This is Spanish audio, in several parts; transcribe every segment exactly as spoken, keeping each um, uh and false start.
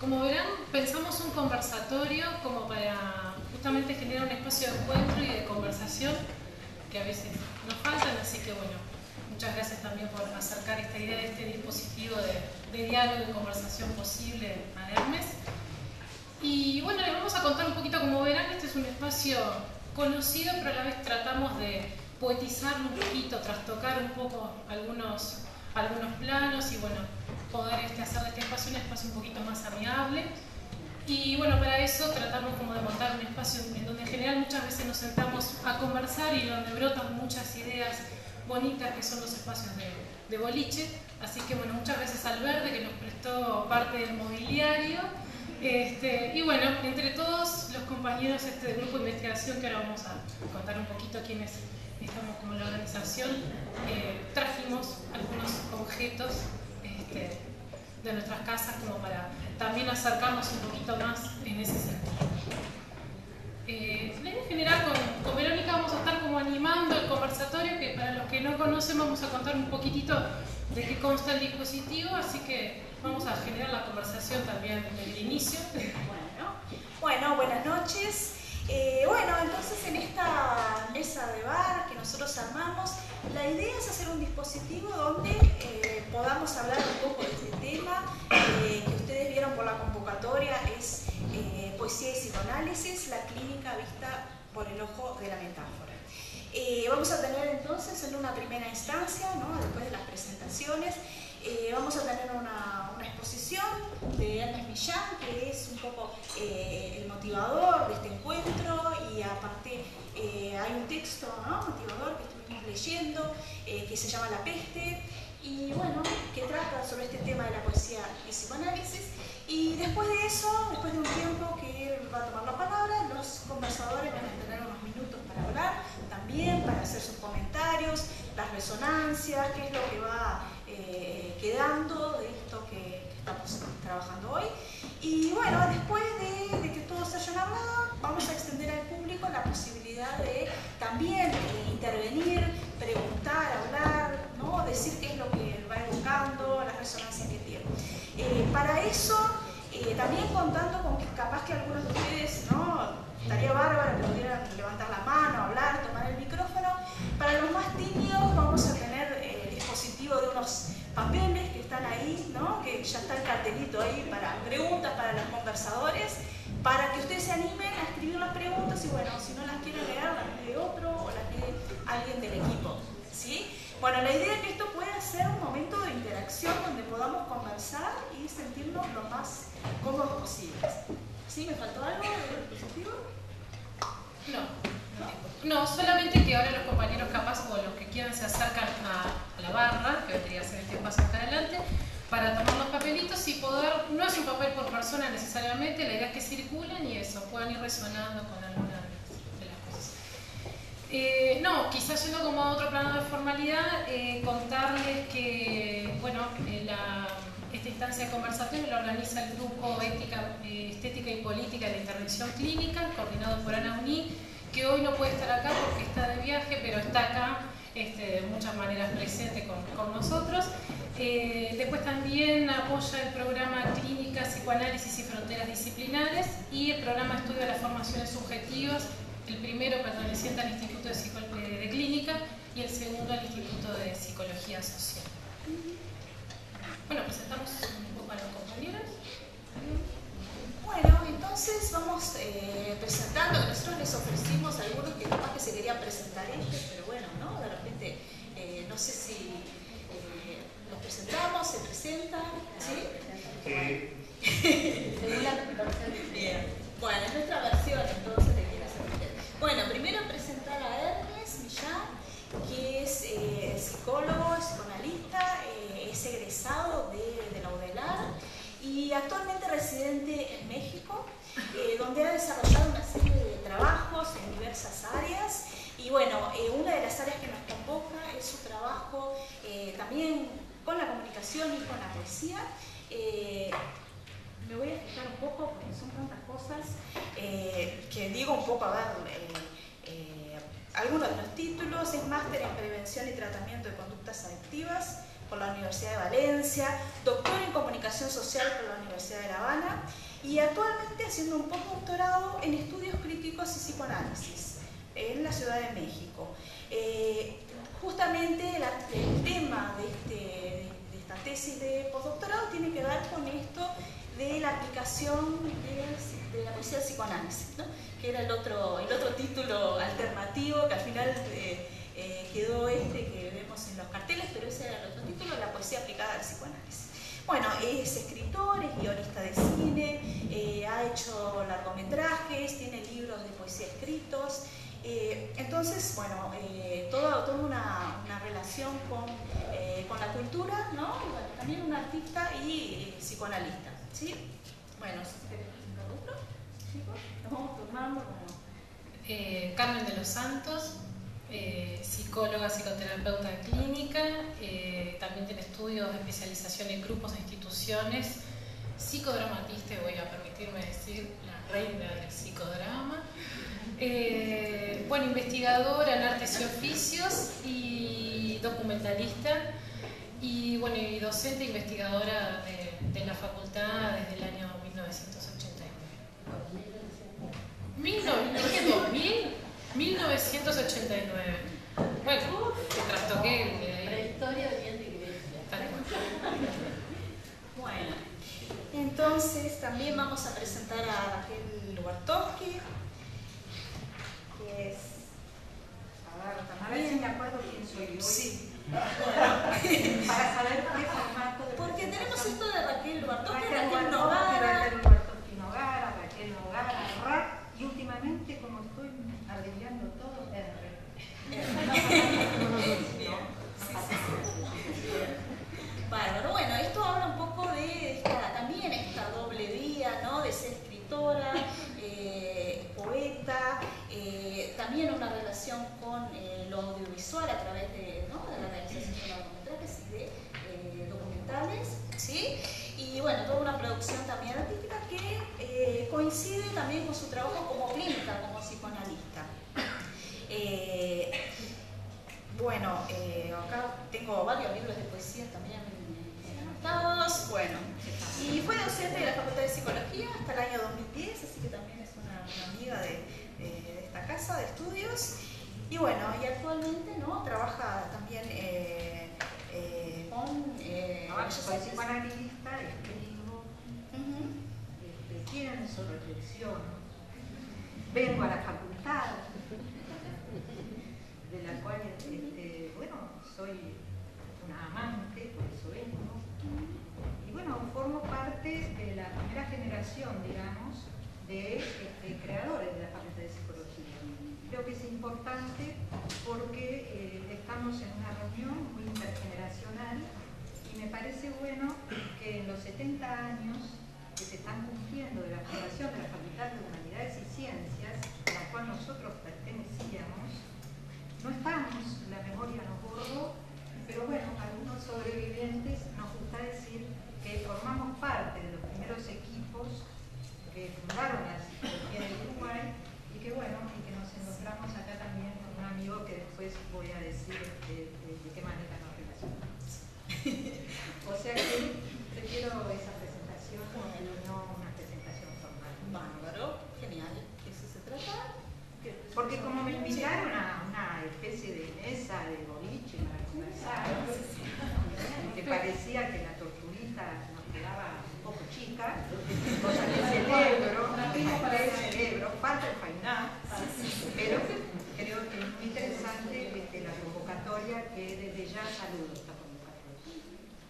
Como verán, pensamos un conversatorio como para justamente generar un espacio de encuentro y de conversación que a veces nos faltan, así que bueno, muchas gracias también por acercar esta idea de este dispositivo de, de diálogo y conversación posible a Hermes. Y bueno, les vamos a contar un poquito, como verán, este es un espacio conocido, pero a la vez tratamos de poetizarlo un poquito, trastocar un poco algunos, algunos planos y bueno, poder este, hacer de este espacio un espacio un poquito más amigable. Y bueno, para eso tratamos como de montar un espacio en donde en general muchas veces nos sentamos a conversar y donde brotan muchas ideas bonitas que son los espacios de, de boliche. Así que bueno, muchas gracias al Verde que nos prestó parte del mobiliario. Este, y bueno, entre todos los compañeros este, del grupo de investigación, que ahora vamos a contar un poquito quiénes estamos como la organización, eh, trajimos algunos objetos este, de nuestras casas como para también acercarnos un poquito más en ese sentido. Eh, en general con, con Verónica vamos a estar como animando el conversatorio, que para los que no conocen vamos a contar un poquitito de qué consta el dispositivo, así que vamos a generar la conversación también desde el inicio. Bueno, bueno buenas noches. Eh, bueno, entonces en esta mesa de bar que nosotros armamos, la idea es hacer un dispositivo donde eh, podamos hablar un poco de este tema eh, que ustedes vieron por la convocatoria, es eh, poesía y psicoanálisis, la clínica vista por el ojo de la metáfora. Eh, vamos a tener entonces en una primera instancia, ¿no? Después de las presentaciones, eh, vamos a tener una, una exposición de Hermes Millán, que es un poco eh, el motivador de este encuentro, y aparte eh, hay un texto, ¿no? motivador que estuvimos leyendo, eh, que se llama La peste, y bueno, que trata sobre este tema de la poesía y psicoanálisis. Y después de eso, después de un tiempo que él va a tomar la palabra, los conversadores van a tener unos minutos para hablar, también para hacer sus comentarios, las resonancias, qué es lo que va eh, quedando de esto que, que estamos trabajando hoy. Y bueno, después de, de que todos hayan hablado, vamos a extender al público la posibilidad de también eh, intervenir, preguntar, hablar, ¿no? decir qué es lo que va evocando, las resonancias que tiene. Eh, para eso, eh, también contando con que capaz que algunos de ustedes, ¿no? estaría bárbaro que pudieran levantar la mano, hablar, tomar el micrófono. Para los más tímidos vamos a tener eh, el dispositivo de unos papeles que están ahí, ¿no? que ya está el cartelito ahí para preguntas para los conversadores, para que ustedes se animen a escribir las preguntas y bueno, si no las quieren leer, las lee otro o las lee alguien del equipo. ¿Sí? Bueno, la idea es que esto pueda ser un momento de interacción donde podamos conversar y sentirnos lo más cómodos posibles. ¿Sí? ¿Me faltó algo del dispositivo? No, no, no, solamente que ahora los compañeros capaz o los que quieran se acercan a, a la barra, que vendría a ser este paso acá adelante, para tomar los papelitos y poder, no es un papel por persona necesariamente, la idea es que circulen y eso, puedan ir resonando con alguna de las cosas. Eh, no, quizás yendo como a otro plano de formalidad, eh, contarles que, bueno, eh, la, esta instancia de conversatorio la organiza el Grupo Ética, eh, Estética y Política de la Intervención Clínica, coordinado por Ana Uní, que hoy no puede estar acá porque está de viaje, pero está acá este, de muchas maneras presente con, con nosotros. Eh, después también apoya el programa Clínica, Psicoanálisis y Fronteras Disciplinares y el programa Estudio de las Formaciones Subjetivas, el primero perteneciente al Instituto de, Psico de Clínica y el segundo al Instituto de Psicología Social. Bueno, presentamos un poco a los compañeros. Bueno, entonces vamos eh, presentando, nosotros les ofrecimos a algunos que capaz que se querían presentar ellos, pero bueno, ¿no? De repente, eh, no sé si eh, nos presentamos, se presentan, ¿sí? Sí. Bien. Bueno, es nuestra versión entonces de quién hacer usted. Bueno, primero presentar a Hermes Millán, que es eh, psicólogo, psicoanalista, eh, es egresado de, de la UDELAR y actualmente residente en México, eh, donde ha desarrollado una serie de trabajos en diversas áreas. Y bueno, eh, una de las áreas que nos convoca es su trabajo eh, también con la comunicación y con la poesía. Eh, me voy a fijar un poco porque son tantas cosas eh, que digo un poco, a ver, eh, eh, algunos de los títulos. Es máster en prevención y tratamiento de conductas adictivas por la Universidad de Valencia, doctor en comunicación social por la Universidad de La Habana y actualmente haciendo un postdoctorado en estudios críticos y psicoanálisis en la Ciudad de México. Eh, justamente la, el tema de, este, de esta tesis de postdoctorado tiene que ver con esto de la aplicación de, de la poesía del psicoanálisis, ¿no? Que era el otro, el otro título alternativo que al final eh, eh, quedó este que vemos en los carteles, pero ese era el otro título, la poesía aplicada al psicoanálisis. Bueno, es escritor, es guionista de cine, eh, ha hecho largometrajes, tiene libros de poesía escritos. Eh, entonces, bueno, eh, toda, toda una, una relación con, eh, con la cultura, ¿no? Y bueno, también un artista y eh, psicoanalista, ¿sí? Bueno, chicos, nos vamos turnando como... Eh, Carmen de los Santos, eh, psicóloga, psicoterapeuta clínica, eh, también tiene estudios de especialización en grupos e instituciones, psicodramatista, y voy a permitirme decir la reina del psicodrama. Eh, bueno, investigadora en artes y oficios y documentalista y, bueno, y docente e investigadora de, de la facultad desde el año mil novecientos ochenta y nueve. mil novecientos ochenta y nueve. Bueno, te trastoqué. Eh, Prehistoria bien de iglesia. Bueno, entonces también vamos a presentar a Raquel Lubartowski, que es... A ver, a ver si me acuerdo quién soy yo. Sí. Bueno, para saber qué formato de... Porque tenemos esto de Raquel Lubartowski, Raquel Raquel Lubartowski, Nogara. Raquel Lubartowski Nogara, Raquel Nogara, rap, y últimamente, como estoy abreviando todo, R. Bárbaro. Bueno, esto habla un poco de esta, también esta doble vía, ¿no? De ser escritora, eh, poeta, eh, también una relación con eh, lo audiovisual a través de, ¿no? de la realización de largometrajes y de eh, documentales, ¿sí? Y bueno, toda una producción también artística que eh, coincide también con su trabajo como clínica, como psicoanalista. Eh, bueno, eh, acá tengo varios libros de poesía también anotados. Bueno, y fue docente de la Facultad de Psicología hasta el año dos mil diez, así que también es una, una amiga de, de, de esta casa de estudios. Y bueno, y actualmente, ¿no? Trabaja también eh, eh, con... Eh, Ahora soy psicoanalista, escribo, uh-huh. este, tienen su reflexión. Vengo a la facultad, de la cual, este, bueno, soy una amante, por eso vengo. Y bueno, formo parte de la primera generación, digamos, de este, creadores de la Facultad de Psicología. Creo que es importante porque eh, estamos en una reunión muy intergeneracional y me parece bueno que en los setenta años que se están cumpliendo de la fundación de la Facultad de Humanidades y Ciencias, a la cual nosotros pertenecíamos, no estamos, la memoria nos borró, pero bueno, algunos sobrevivientes nos gusta decir que formamos parte de los primeros equipos que fundaron la psicología del Uruguay y que bueno, y que nos encontramos acá también con un amigo que después voy a decir de, de, de qué manera nos relacionamos. O sea que prefiero esa presentación, no una presentación formal. Bárbaro, genial, ¿eso se trata? Porque como me invitaron a una especie de mesa de boliche para conversar, que parecía que la torturita nos quedaba un poco chica, cosa que celebro, que celebro, falta el fainá, pero creo que es muy interesante este, la convocatoria, que desde ya saludo esta convocatoria.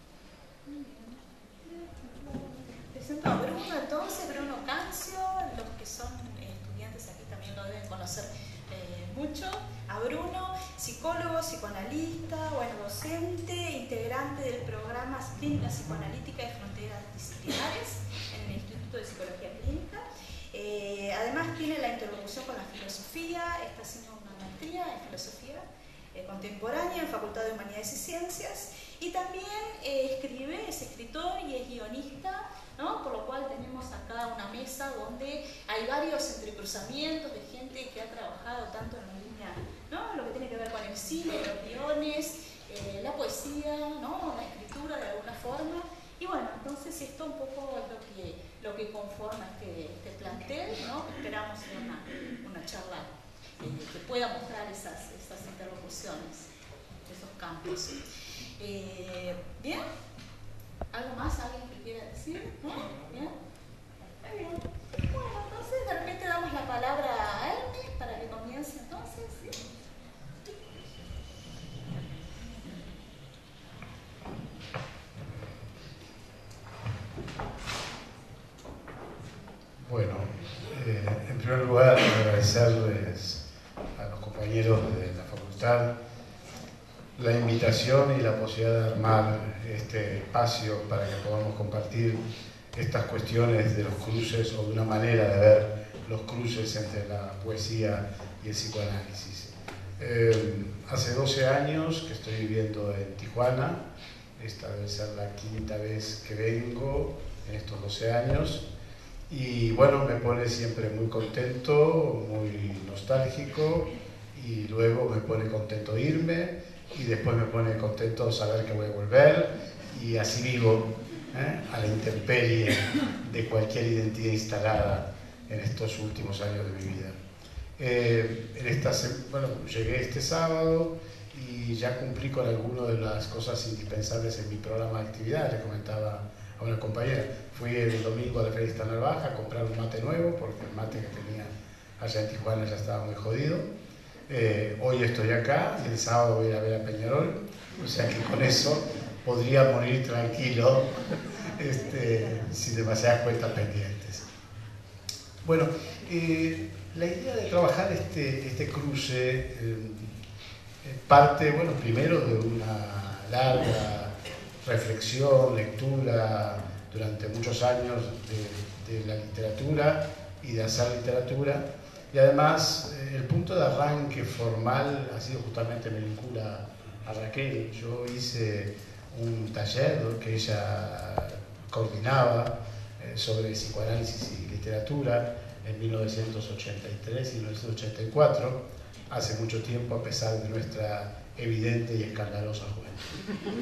Presento a Bruno entonces, Bruno Cancio, los que son estudiantes aquí también lo deben conocer eh, mucho. A Bruno, psicólogo, psicoanalista, bueno, docente, integrante del programa Clínica Psicoanalítica de Fronteras Disciplinares en el Instituto de Psicología Clínica. Eh, además tiene la interlocución con la filosofía, está haciendo una maestría en filosofía eh, contemporánea en Facultad de Humanidades y Ciencias y también eh, escribe, es escritor y es guionista, ¿no? Por lo cual tenemos acá una mesa donde hay varios entrecruzamientos de gente que ha trabajado tanto en la línea, ¿no? Lo que tiene que ver con el cine, los guiones, eh, eh, la poesía, ¿no? La escritura de alguna forma. Y bueno, entonces esto un poco es lo que, lo que conforma este, este plantel, ¿no? Esperamos una, una charla eh, que pueda mostrar esas, esas interlocuciones, esos campos. Eh, ¿Bien? ¿Algo más? ¿Alguien que quiera decir? ¿No? ¿Bien? Muy bien. Bueno, entonces de repente damos la palabra a Hermes para que comience entonces, ¿sí? Bueno, eh, en primer lugar agradecerles a los compañeros de la facultad la invitación y la posibilidad de armar este espacio para que podamos compartir estas cuestiones de los cruces o de una manera de ver los cruces entre la poesía y el psicoanálisis. Eh, hace doce años que estoy viviendo en Tijuana, esta debe ser la quinta vez que vengo en estos doce años. Y bueno, me pone siempre muy contento, muy nostálgico, y luego me pone contento irme, y después me pone contento saber que voy a volver, y así vivo, ¿eh? a la intemperie de cualquier identidad instalada en estos últimos años de mi vida. Eh, en esta, bueno, llegué este sábado y ya cumplí con algunas de las cosas indispensables en mi programa de actividades, le comentaba a una compañera. Fui el domingo a la Feria de Narvaja a comprar un mate nuevo, porque el mate que tenía allá en Tijuana ya estaba muy jodido. Eh, hoy estoy acá y el sábado voy a ir a ver a Peñarol, o sea que con eso podría morir tranquilo, este, sin demasiadas cuentas pendientes. Bueno, eh, la idea de trabajar este, este cruce eh, parte, bueno, primero de una larga reflexión, lectura durante muchos años de, de la literatura y de hacer literatura, y además eh, el punto de arranque formal ha sido justamente, me vincula a Raquel. Yo hice un taller que ella coordinaba eh, sobre psicoanálisis y literatura en mil novecientos ochenta y tres y mil novecientos ochenta y cuatro, hace mucho tiempo, a pesar de nuestra evidente y escandalosa juventud.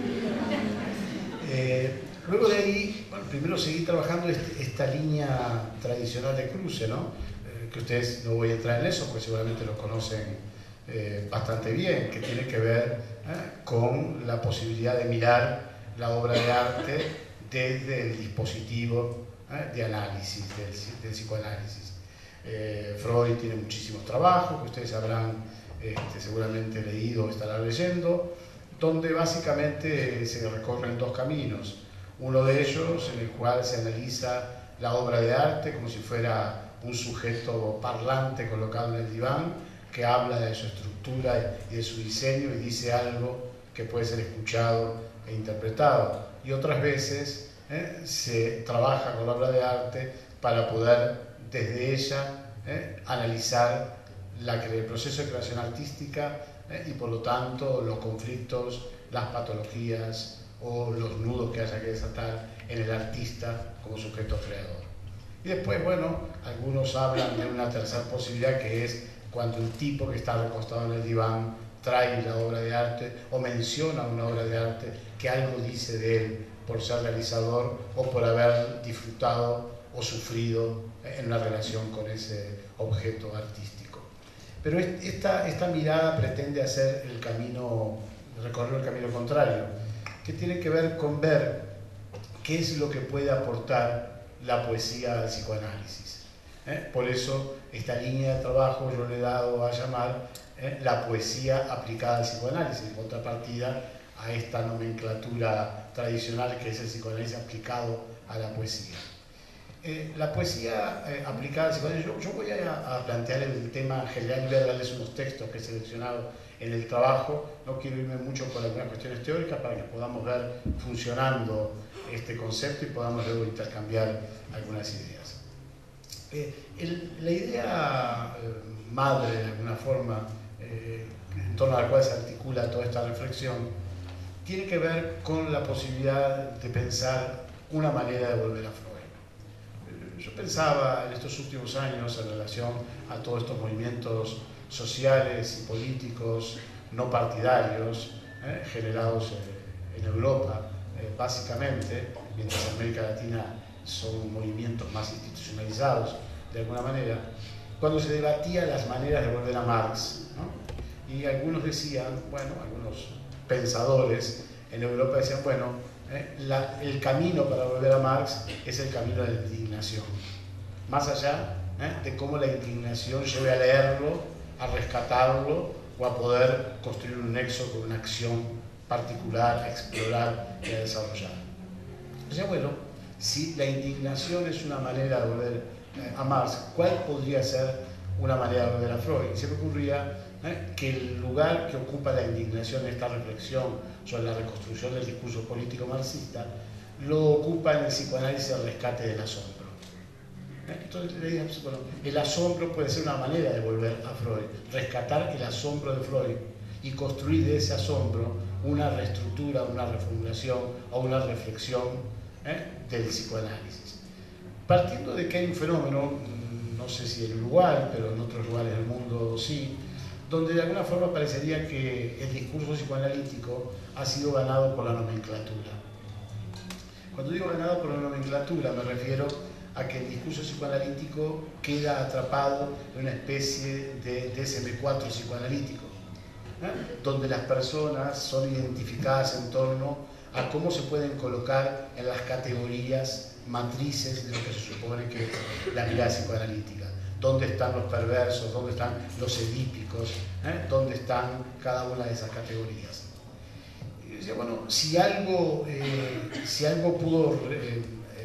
Eh, luego de ahí, bueno, primero seguí trabajando este, esta línea tradicional de cruce, ¿no? Eh, que ustedes, no voy a entrar en eso porque seguramente lo conocen eh, bastante bien, que tiene que ver eh, con la posibilidad de mirar la obra de arte desde el dispositivo eh, de análisis, del, del psicoanálisis. Eh, Freud tiene muchísimos trabajos que ustedes habrán este, seguramente leído o estarán leyendo, donde básicamente se recorren dos caminos. Uno de ellos en el cual se analiza la obra de arte como si fuera un sujeto parlante colocado en el diván que habla de su estructura y de su diseño y dice algo que puede ser escuchado e interpretado. Y otras veces eh, se trabaja con la obra de arte para poder desde ella eh, analizar la, el proceso de creación artística eh, y por lo tanto los conflictos, las patologías o los nudos que haya que desatar en el artista como sujeto creador. Y después, bueno, algunos hablan de una tercera posibilidad, que es cuando un tipo que está recostado en el diván trae la obra de arte o menciona una obra de arte que algo dice de él por ser realizador o por haber disfrutado o sufrido en una relación con ese objeto artístico. Pero esta, esta mirada pretende hacer el camino, recorrer el camino contrario, que tiene que ver con ver qué es lo que puede aportar la poesía al psicoanálisis. ¿Eh? Por eso esta línea de trabajo yo le he dado a llamar ¿eh? la poesía aplicada al psicoanálisis, en contrapartida a esta nomenclatura tradicional que es el psicoanálisis aplicado a la poesía. Eh, la poesía eh, aplicada al psicoanálisis, yo, yo voy a, a plantear el tema general y voy a darles unos textos que he seleccionado en el trabajo. No quiero irme mucho por algunas cuestiones teóricas para que podamos ver funcionando este concepto y podamos luego intercambiar algunas ideas. Eh, el, la idea eh, madre, de alguna forma, eh, en torno a la cual se articula toda esta reflexión, tiene que ver con la posibilidad de pensar una manera de volver a Freud. Eh, yo pensaba en estos últimos años en relación a todos estos movimientos sociales y políticos no partidarios ¿eh? generados eh, en Europa, eh, básicamente, mientras en América Latina son movimientos más institucionalizados, de alguna manera, cuando se debatía las maneras de volver a Marx, ¿no? Y algunos decían, bueno, algunos pensadores en Europa decían, bueno, eh, la, el camino para volver a Marx es el camino de la indignación, más allá ¿eh? de cómo la indignación lleve a leerlo, a rescatarlo o a poder construir un nexo con una acción particular, a explorar y a desarrollar. O sea, bueno, si la indignación es una manera de volver eh, a Marx, ¿cuál podría ser una manera de volver a Freud? Y se me ocurría ¿eh? que el lugar que ocupa la indignación en esta reflexión sobre la reconstrucción del discurso político marxista lo ocupa en el psicoanálisis el rescate del asombro. Entonces, bueno, el asombro puede ser una manera de volver a Freud, rescatar el asombro de Freud y construir de ese asombro una reestructura, una reformulación o una reflexión ¿eh? del psicoanálisis. Partiendo de que hay un fenómeno, no sé si en Uruguay, pero en otros lugares del mundo sí, donde de alguna forma parecería que el discurso psicoanalítico ha sido ganado por la nomenclatura. Cuando digo ganado por la nomenclatura me refiero a que el discurso psicoanalítico queda atrapado en una especie de D S M cuatro psicoanalítico, ¿eh? donde las personas son identificadas en torno a cómo se pueden colocar en las categorías matrices de lo que se supone que es la mirada psicoanalítica. ¿Dónde están los perversos? ¿Dónde están los edípicos? ¿eh? ¿Dónde están cada una de esas categorías? Y decía, bueno, si algo, eh, si algo pudo eh,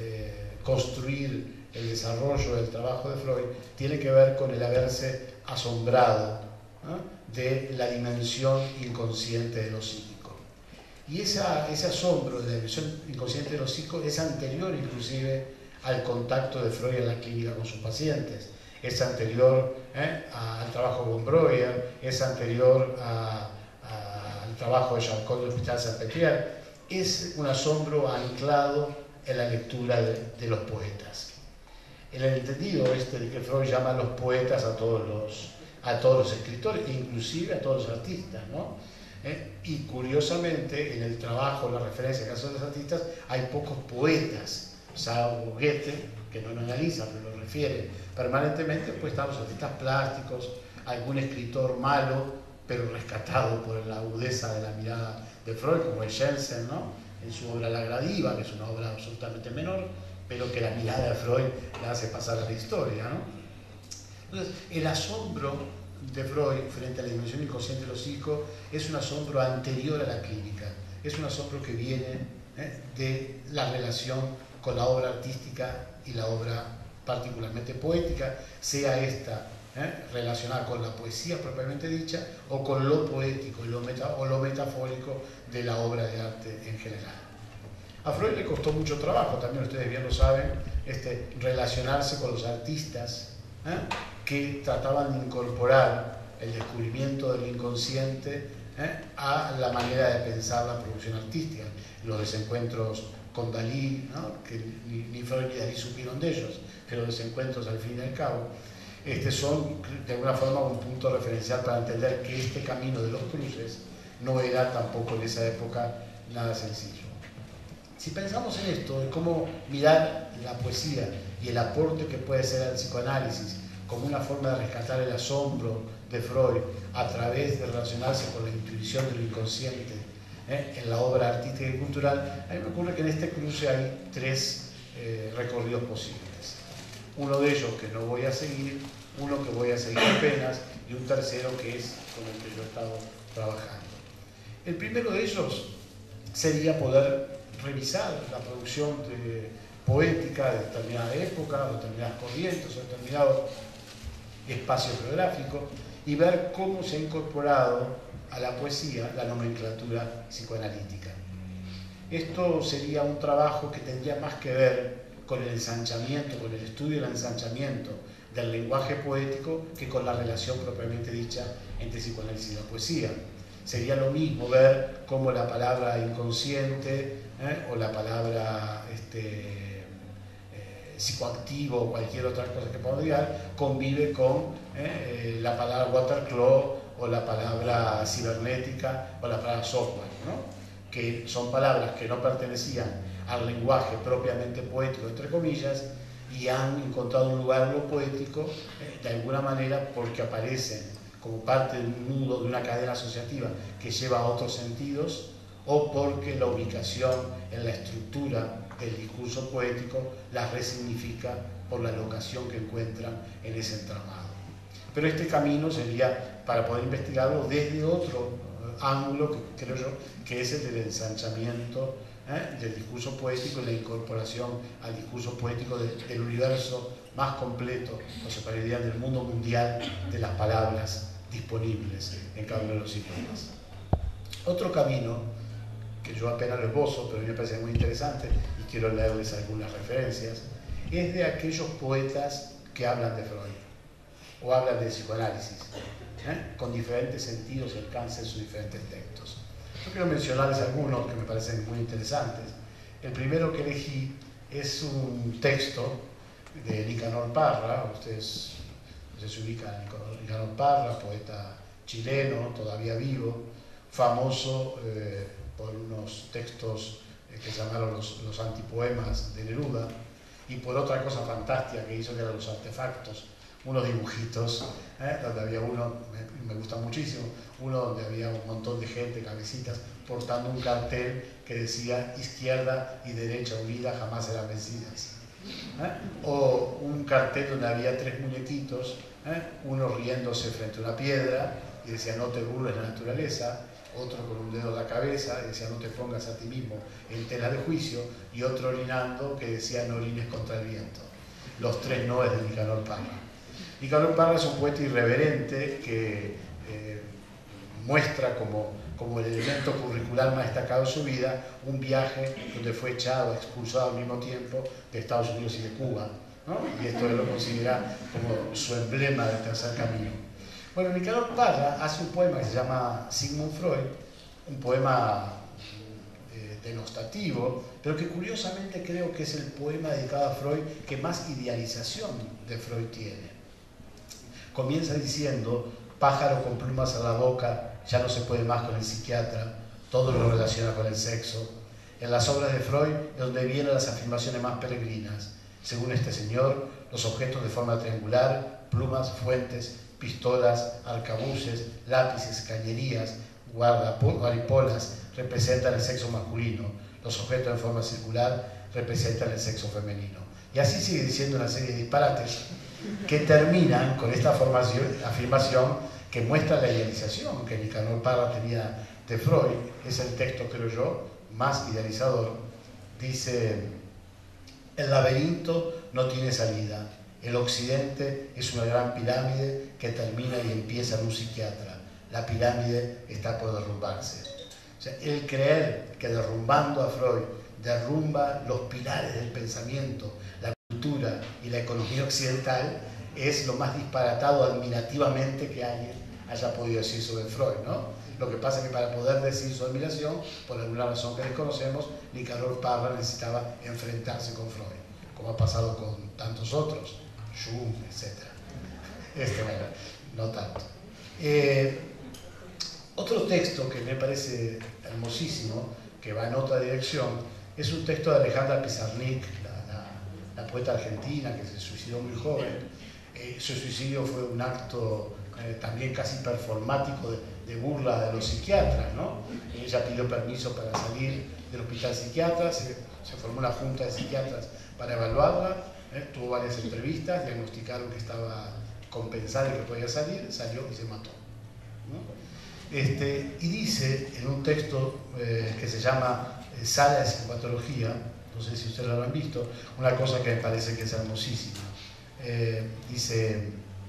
construir el desarrollo del trabajo de Freud, tiene que ver con el haberse asombrado ¿no? de la dimensión inconsciente de lo psíquico. Y esa, ese asombro de la dimensión inconsciente de lo psíquico es anterior inclusive al contacto de Freud en la clínica con sus pacientes, es anterior ¿eh? al trabajo con Breuer, es anterior a, a, al trabajo de Charcot del Hospital Salpêtrière, es un asombro anclado en la lectura de, de los poetas. En el entendido este de que Freud llama a los poetas a todos los, a todos los escritores, inclusive a todos los artistas, ¿no? ¿Eh? Y curiosamente, en el trabajo, la referencia que hacen los artistas, hay pocos poetas, salvo Goethe, que no lo analiza, pero lo refiere permanentemente, pues están los artistas plásticos, algún escritor malo, pero rescatado por la agudeza de la mirada de Freud, como es Jensen, ¿no? En su obra La Gradiva, que es una obra absolutamente menor, pero que la mirada de Freud la hace pasar a la historia, ¿no? Entonces, el asombro de Freud frente a la dimensión inconsciente de lo psíquico es un asombro anterior a la clínica, es un asombro que viene ¿eh? de la relación con la obra artística y la obra particularmente poética, sea esta ¿eh? relacionada con la poesía propiamente dicha o con lo poético y lo meta, o lo metafórico de la obra de arte en general. A Freud le costó mucho trabajo, también ustedes bien lo saben, este, relacionarse con los artistas ¿eh? que trataban de incorporar el descubrimiento del inconsciente ¿eh? a la manera de pensar la producción artística. Los desencuentros con Dalí, ¿no? que ni, ni Freud ni Dalí supieron de ellos, pero los desencuentros al fin y al cabo este, son de alguna forma un punto referencial para entender que este camino de los cruces no era tampoco en esa época nada sencillo. Si pensamos en esto, de cómo mirar la poesía y el aporte que puede ser al psicoanálisis como una forma de rescatar el asombro de Freud a través de relacionarse con la intuición del inconsciente ¿eh? en la obra artística y cultural, a mí me ocurre que en este cruce hay tres eh, recorridos posibles. Uno de ellos que no voy a seguir, uno que voy a seguir apenas y un tercero que es con el que yo he estado trabajando. El primero de ellos sería poder revisar la producción de, poética de determinada época, de determinadas corrientes, de determinado espacio geográfico y ver cómo se ha incorporado a la poesía la nomenclatura psicoanalítica. Esto sería un trabajo que tendría más que ver con el ensanchamiento, con el estudio del ensanchamiento del lenguaje poético que con la relación propiamente dicha entre psicoanálisis y la poesía. Sería lo mismo ver cómo la palabra inconsciente ¿eh? o la palabra este, eh, psicoactivo o cualquier otra cosa que podamos dar convive con ¿eh? la palabra waterclaw o la palabra cibernética o la palabra software, ¿no? Que son palabras que no pertenecían al lenguaje propiamente poético, entre comillas, y han encontrado un lugar en lo poético eh, de alguna manera porque aparecen como parte de un nudo, de una cadena asociativa que lleva a otros sentidos, o porque la ubicación en la estructura del discurso poético las resignifica por la locación que encuentran en ese entramado. Pero este camino sería para poder investigarlo desde otro eh, ángulo, que creo yo, que es el del ensanchamiento ¿eh? del discurso poético y la incorporación al discurso poético de, del universo más completo, o se podría del mundo mundial de las palabras disponibles en cada uno de los idiomas. Otro camino, que yo apenas lo esbozo, pero a mí me parece muy interesante y quiero leerles algunas referencias, es de aquellos poetas que hablan de Freud o hablan de psicoanálisis, ¿eh? con diferentes sentidos y alcances en sus diferentes textos. Yo quiero mencionarles algunos que me parecen muy interesantes. El primero que elegí es un texto de Nicanor Parra. Ustedes, ustedes se ubican en Nicanor Parra, poeta chileno, todavía vivo, famoso eh, por unos textos eh, que se llamaron los, los antipoemas de Neruda, y por otra cosa fantástica que hizo, que eran los artefactos, unos dibujitos, ¿eh? donde había uno, me, me gusta muchísimo, uno donde había un montón de gente, cabecitas, portando un cartel que decía izquierda y derecha unida jamás serán vencidas. ¿Eh? O un cartel donde había tres muñequitos, ¿eh? uno riéndose frente a una piedra y decía no te burles de la naturaleza, otro con un dedo en la cabeza y decía no te pongas a ti mismo en tela de juicio, y otro orinando que decía no orines contra el viento. Los tres noes de Nicanor Parra. Nicanor Parra es un poeta irreverente que eh, muestra como, como el elemento curricular más destacado de su vida un viaje donde fue echado, expulsado al mismo tiempo de Estados Unidos y de Cuba, ¿no? Y esto él lo considera como su emblema del tercer camino. Bueno, Nicanor Parra hace un poema que se llama Sigmund Freud, un poema eh, denostativo, pero que curiosamente creo que es el poema dedicado a Freud que más idealización de Freud tiene. Comienza diciendo: pájaro con plumas en la boca, ya no se puede más con el psiquiatra, todo lo relaciona con el sexo. En las obras de Freud es donde vienen las afirmaciones más peregrinas. Según este señor, los objetos de forma triangular, plumas, fuentes, pistolas, arcabuces, lápices, cañerías, guaripolas, representan el sexo masculino. Los objetos en forma circular representan el sexo femenino. Y así sigue diciendo una serie de disparates que terminan con esta afirmación que muestra la idealización que Nicanor Parra tenía de Freud. Es el texto, creo yo, más idealizador. Dice: el laberinto no tiene salida. El occidente es una gran pirámide que termina y empieza en un psiquiatra. La pirámide está por derrumbarse. O sea, el creer que derrumbando a Freud derrumba los pilares del pensamiento, la cultura y la economía occidental, es lo más disparatado admirativamente que alguien haya podido decir sobre Freud, ¿no? Lo que pasa es que para poder decir su admiración, por alguna razón que desconocemos, Nicanor Parra necesitaba enfrentarse con Freud, como ha pasado con tantos otros, Jung, etcétera. Este, bueno, no tanto. Eh, otro texto que me parece hermosísimo, que va en otra dirección, es un texto de Alejandra Pizarnik, la, la, la poeta argentina que se suicidó muy joven. Eh, su suicidio fue un acto eh, también casi performático de, de burla de los psiquiatras, ¿no? Ella pidió permiso para salir del hospital psiquiatra, se, se formó una junta de psiquiatras para evaluarla, eh, tuvo varias entrevistas, diagnosticaron que estaba compensada y que podía salir, salió y se mató, ¿no? Este, y dice en un texto eh, que se llama eh, Sala de Psicopatología, no sé si ustedes lo habrán visto, una cosa que me parece que es hermosísima. Eh, dice: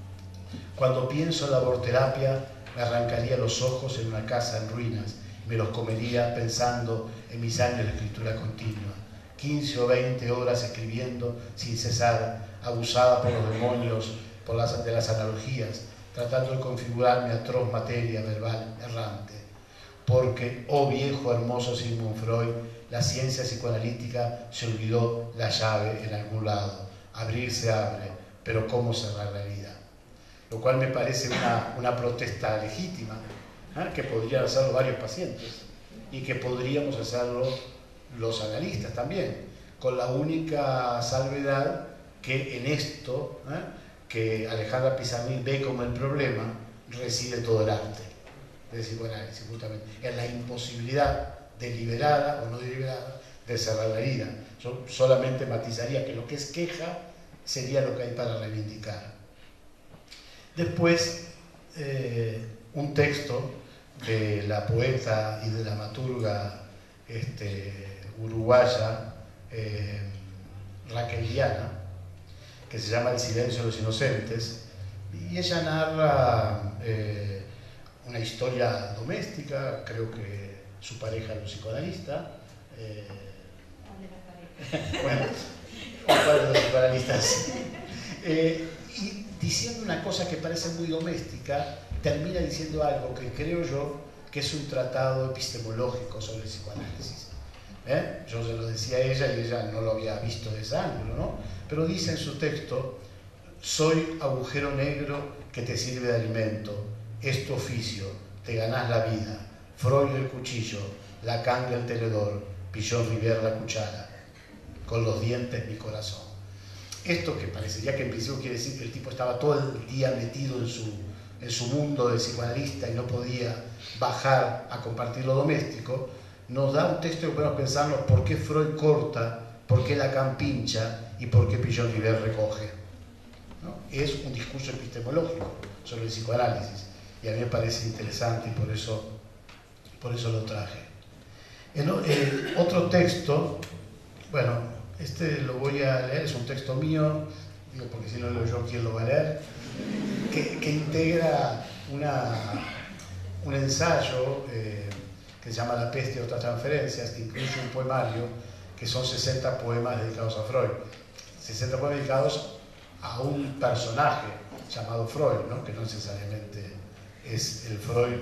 cuando pienso en la aborterapia, me arrancaría los ojos en una casa en ruinas y me los comería pensando en mis años de escritura continua, quince o veinte horas escribiendo sin cesar, abusada por los demonios por las, de las analogías, tratando de configurar mi atroz materia verbal errante. Porque, oh viejo hermoso Sigmund Freud, la ciencia psicoanalítica se olvidó la llave en algún lado. Abrir se abre, pero ¿cómo cerrar la herida? lo cual me parece una, una protesta legítima, ¿eh? que podrían hacerlo varios pacientes y que podríamos hacerlo los analistas también, con la única salvedad que en esto, ¿eh? que Alejandra Pizarnik ve como el problema, reside todo el arte. Es decir, bueno, justamente en la imposibilidad deliberada o no deliberada de cerrar la herida. Yo solamente matizaría que lo que es queja sería lo que hay para reivindicar. Después, eh, un texto de la poeta y dramaturga este, uruguaya eh, Raquel Viana, que se llama El silencio de los inocentes, y ella narra eh, una historia doméstica. Creo que su pareja es un psicoanalista. Eh, bueno, un par de los psicoanalistas. Eh, y diciendo una cosa que parece muy doméstica, termina diciendo algo que creo yo que es un tratado epistemológico sobre el psicoanálisis. ¿Eh? Yo se lo decía a ella y ella no lo había visto de ese ángulo, ¿no? Pero dice en su texto: soy agujero negro que te sirve de alimento, es tu oficio, te ganás la vida, Freud el cuchillo, Lacan el tenedor, Pichon Rivière la cuchara, con los dientes mi corazón. Esto que parecería que en principio quiere decir que el tipo estaba todo el día metido en su, en su mundo de psicoanalista y no podía bajar a compartir lo doméstico, nos da un texto que podemos pensarnos por qué Freud corta, por qué Lacan pincha y por qué Pichon Rivière recoge, ¿no? Es un discurso epistemológico sobre el psicoanálisis y a mí me parece interesante y por eso, por eso lo traje. En el otro texto, bueno, este lo voy a leer, es un texto mío, digo porque si no lo leo yo, ¿quién lo va a leer? Que, que integra una, un ensayo eh, que se llama La peste y otras transferencias, que incluye un poemario que son sesenta poemas dedicados a Freud. sesenta poemas dedicados a un personaje llamado Freud, ¿no? Que no necesariamente es el Freud,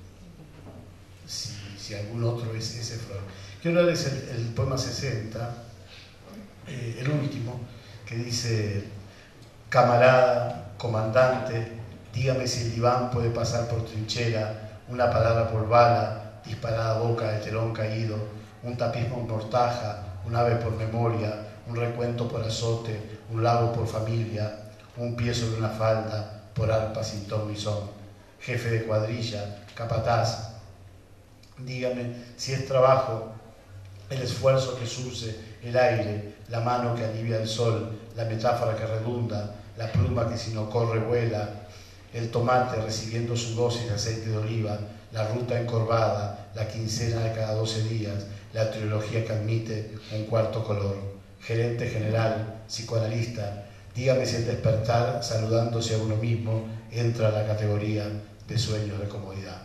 si, si algún otro es ese Freud. Quiero darles el, el poema sesenta, eh, el último, que dice: camarada, comandante, dígame si el diván puede pasar por trinchera, una palabra por bala, disparada boca de telón caído, un tapiz por mortaja, un ave por memoria, un recuento por azote, un lago por familia, un pie sobre una falda, por arpa sin ton ni son. Jefe de cuadrilla, capataz, dígame si es trabajo el esfuerzo que surce el aire, la mano que alivia el sol, la metáfora que redunda, la pluma que si no corre vuela, el tomate recibiendo su dosis de aceite de oliva, la ruta encorvada, la quincena de cada doce días, la trilogía que admite un cuarto color. Gerente general, psicoanalista, dígame si el despertar, saludándose a uno mismo, entra a la categoría de sueños de comodidad.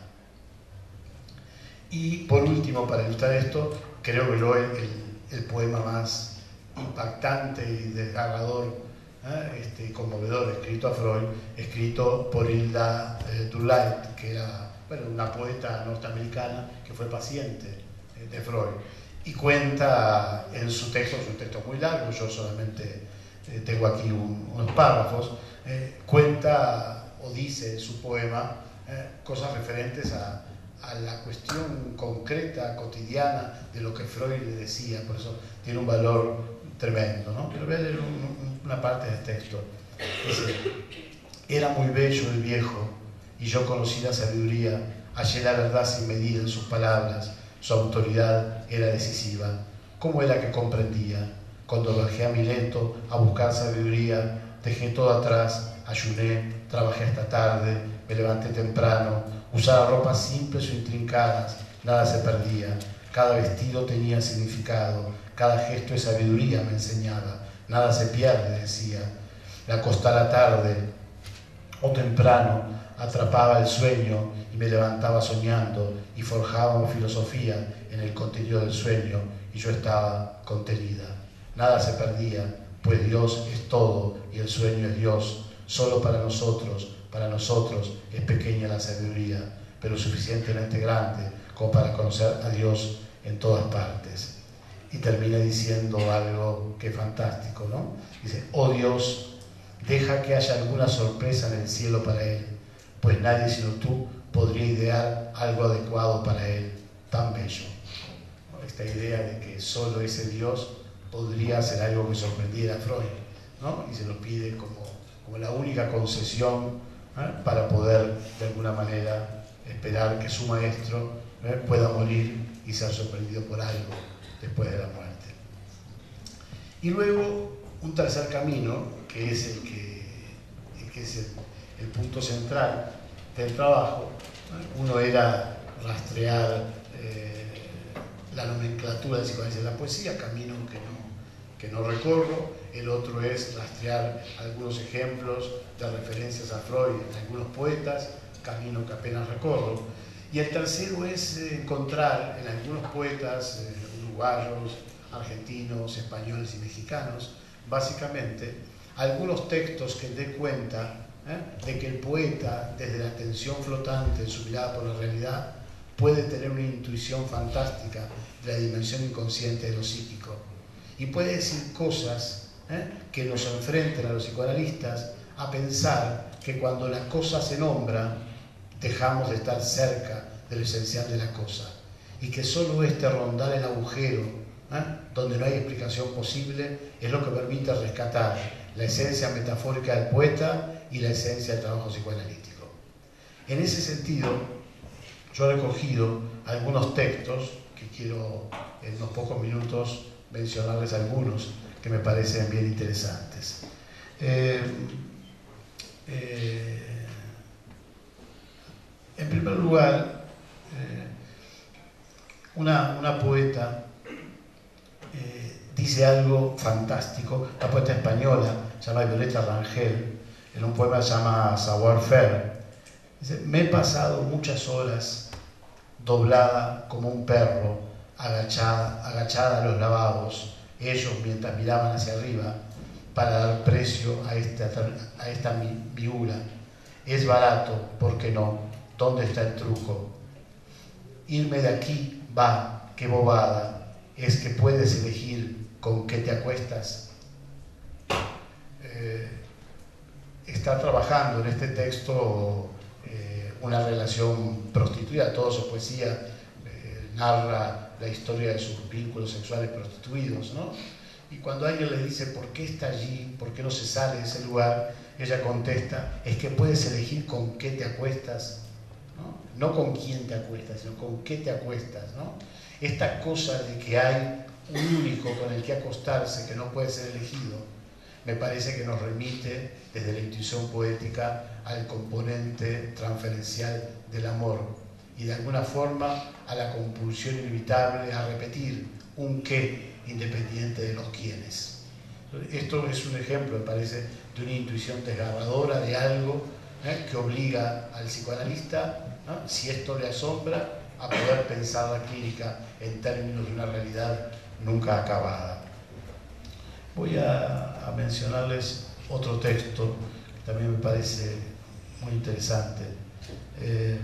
Y por último, para ilustrar esto, creo que yo el, el, el poema más impactante y desgarrador, ¿eh? este, conmovedor, escrito a Freud, escrito por Hilda eh, Dulait, que era bueno, una poeta norteamericana que fue paciente eh, de Freud, y cuenta en su texto, es un texto muy largo, yo solamente eh, tengo aquí un, unos párrafos, eh, cuenta o dice en su poema eh, cosas referentes a, a la cuestión concreta, cotidiana de lo que Freud le decía, por eso tiene un valor tremendo, ¿no? Pero voy a leer un, un, una parte del texto. Dice: era muy bello el viejo, y yo conocí la sabiduría, hallé la verdad sin medida en sus palabras, su autoridad era decisiva. ¿Cómo era que comprendía? Cuando bajé a Mileto a buscar sabiduría, dejé todo atrás, ayuné, trabajé hasta tarde, me levanté temprano, usaba ropas simples o intrincadas, nada se perdía, cada vestido tenía significado, cada gesto de sabiduría me enseñaba, nada se pierde, decía. Me acostara tarde o temprano, atrapaba el sueño y me levantaba soñando y forjaba filosofía en el contenido del sueño y yo estaba contenida. Nada se perdía, pues Dios es todo y el sueño es Dios. Solo para nosotros, para nosotros es pequeña la sabiduría, pero suficientemente grande como para conocer a Dios en todas partes. Y termina diciendo algo que es fantástico, ¿no? Dice: oh Dios, Deja que haya alguna sorpresa en el cielo para él, pues nadie sino tú podría idear algo adecuado para él, tan bello. Esta idea de que solo ese Dios podría hacer algo que sorprendiera a Freud, ¿no? Y se lo pide como, como la única concesión, ¿eh? Para poder de alguna manera esperar que su maestro, ¿eh? pueda morir y ser sorprendido por algo después de la muerte. Y luego un tercer camino, que es el que, el que es el, el punto central del trabajo. Uno era rastrear eh, la nomenclatura del psicoanálisis de la poesía, camino que no, que no recorro. El otro es rastrear algunos ejemplos de referencias a Freud en algunos poetas, camino que apenas recorro. Y el tercero es encontrar en algunos poetas eh, uruguayos, argentinos, españoles y mexicanos, básicamente, algunos textos que den cuenta ¿eh? de que el poeta, desde la tensión flotante en su mirada por la realidad, puede tener una intuición fantástica de la dimensión inconsciente de lo psíquico y puede decir cosas ¿eh? que nos enfrenten a los psicoanalistas a pensar que cuando la cosa se nombra dejamos de estar cerca de lo esencial de la cosa y que solo este rondar el agujero ¿eh? donde no hay explicación posible es lo que permite rescatar la esencia metafórica del poeta y la esencia del trabajo psicoanalítico. En ese sentido, yo he recogido algunos textos que quiero en unos pocos minutos mencionarles algunos que me parecen bien interesantes. Eh, eh, en primer lugar, eh, una, una poeta eh, dice algo fantástico, la poeta española, se llama Violeta Rangel, en un poema que se llama Savoir-faire. Dice: me he pasado muchas horas doblada como un perro, agachada, agachada a los lavabos, ellos mientras miraban hacia arriba, para dar precio a esta, a esta viura. Es barato, ¿por qué no? ¿Dónde está el truco? Irme de aquí, va, qué bobada, es que puedes elegir con qué te acuestas. Eh, está trabajando en este texto eh, una relación prostituida, toda su poesía eh, narra la historia de sus vínculos sexuales prostituidos, ¿no? Y cuando alguien le dice ¿por qué está allí? ¿Por qué no se sale de ese lugar? Ella contesta: es que puedes elegir con qué te acuestas, ¿no? No con quién te acuestas, sino con qué te acuestas, ¿no? Esta cosa de que hay un único con el que acostarse que no puede ser elegido, me parece que nos remite desde la intuición poética al componente transferencial del amor y de alguna forma a la compulsión inevitable a repetir un qué independiente de los quiénes. Esto es un ejemplo, me parece, de una intuición desgarradora de algo ¿eh? que obliga al psicoanalista, ¿no? si esto le asombra, a poder pensar la clínica en términos de una realidad nunca acabada. Voy a, a mencionarles otro texto que también me parece muy interesante. Eh,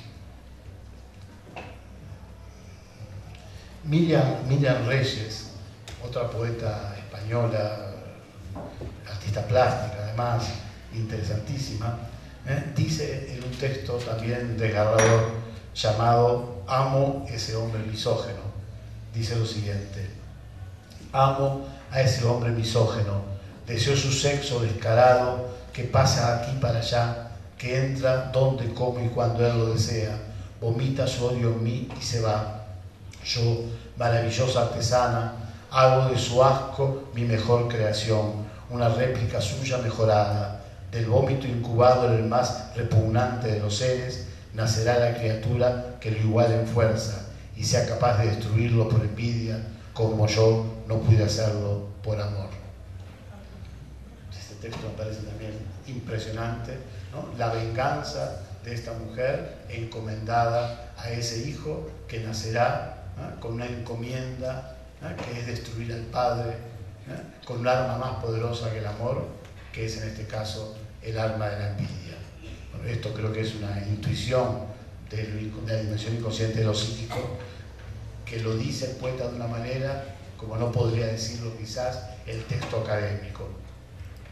Miriam, Miriam Reyes, otra poeta española, artista plástica además, interesantísima, ¿eh? dice en un texto también desgarrador llamado Amo ese hombre misógeno. Dice lo siguiente: amo a ese hombre misógeno, deseo su sexo descarado que pasa aquí para allá, que entra donde, cómo y cuando él lo desea, vomita su odio en mí y se va. Yo, maravillosa artesana, hago de su asco mi mejor creación, una réplica suya mejorada. Del vómito incubado en el más repugnante de los seres, nacerá la criatura que lo iguale en fuerza y sea capaz de destruirlo por envidia, como yo no pude hacerlo por amor. Este texto me parece también impresionante, ¿no? La venganza de esta mujer encomendada a ese hijo que nacerá ¿eh? con una encomienda ¿eh? que es destruir al padre, ¿eh? con un arma más poderosa que el amor, que es en este caso el arma de la envidia. Bueno, esto creo que es una intuición de, lo, de la dimensión inconsciente de lo psíquico, que lo dice el poeta de una manera como no podría decirlo quizás el texto académico.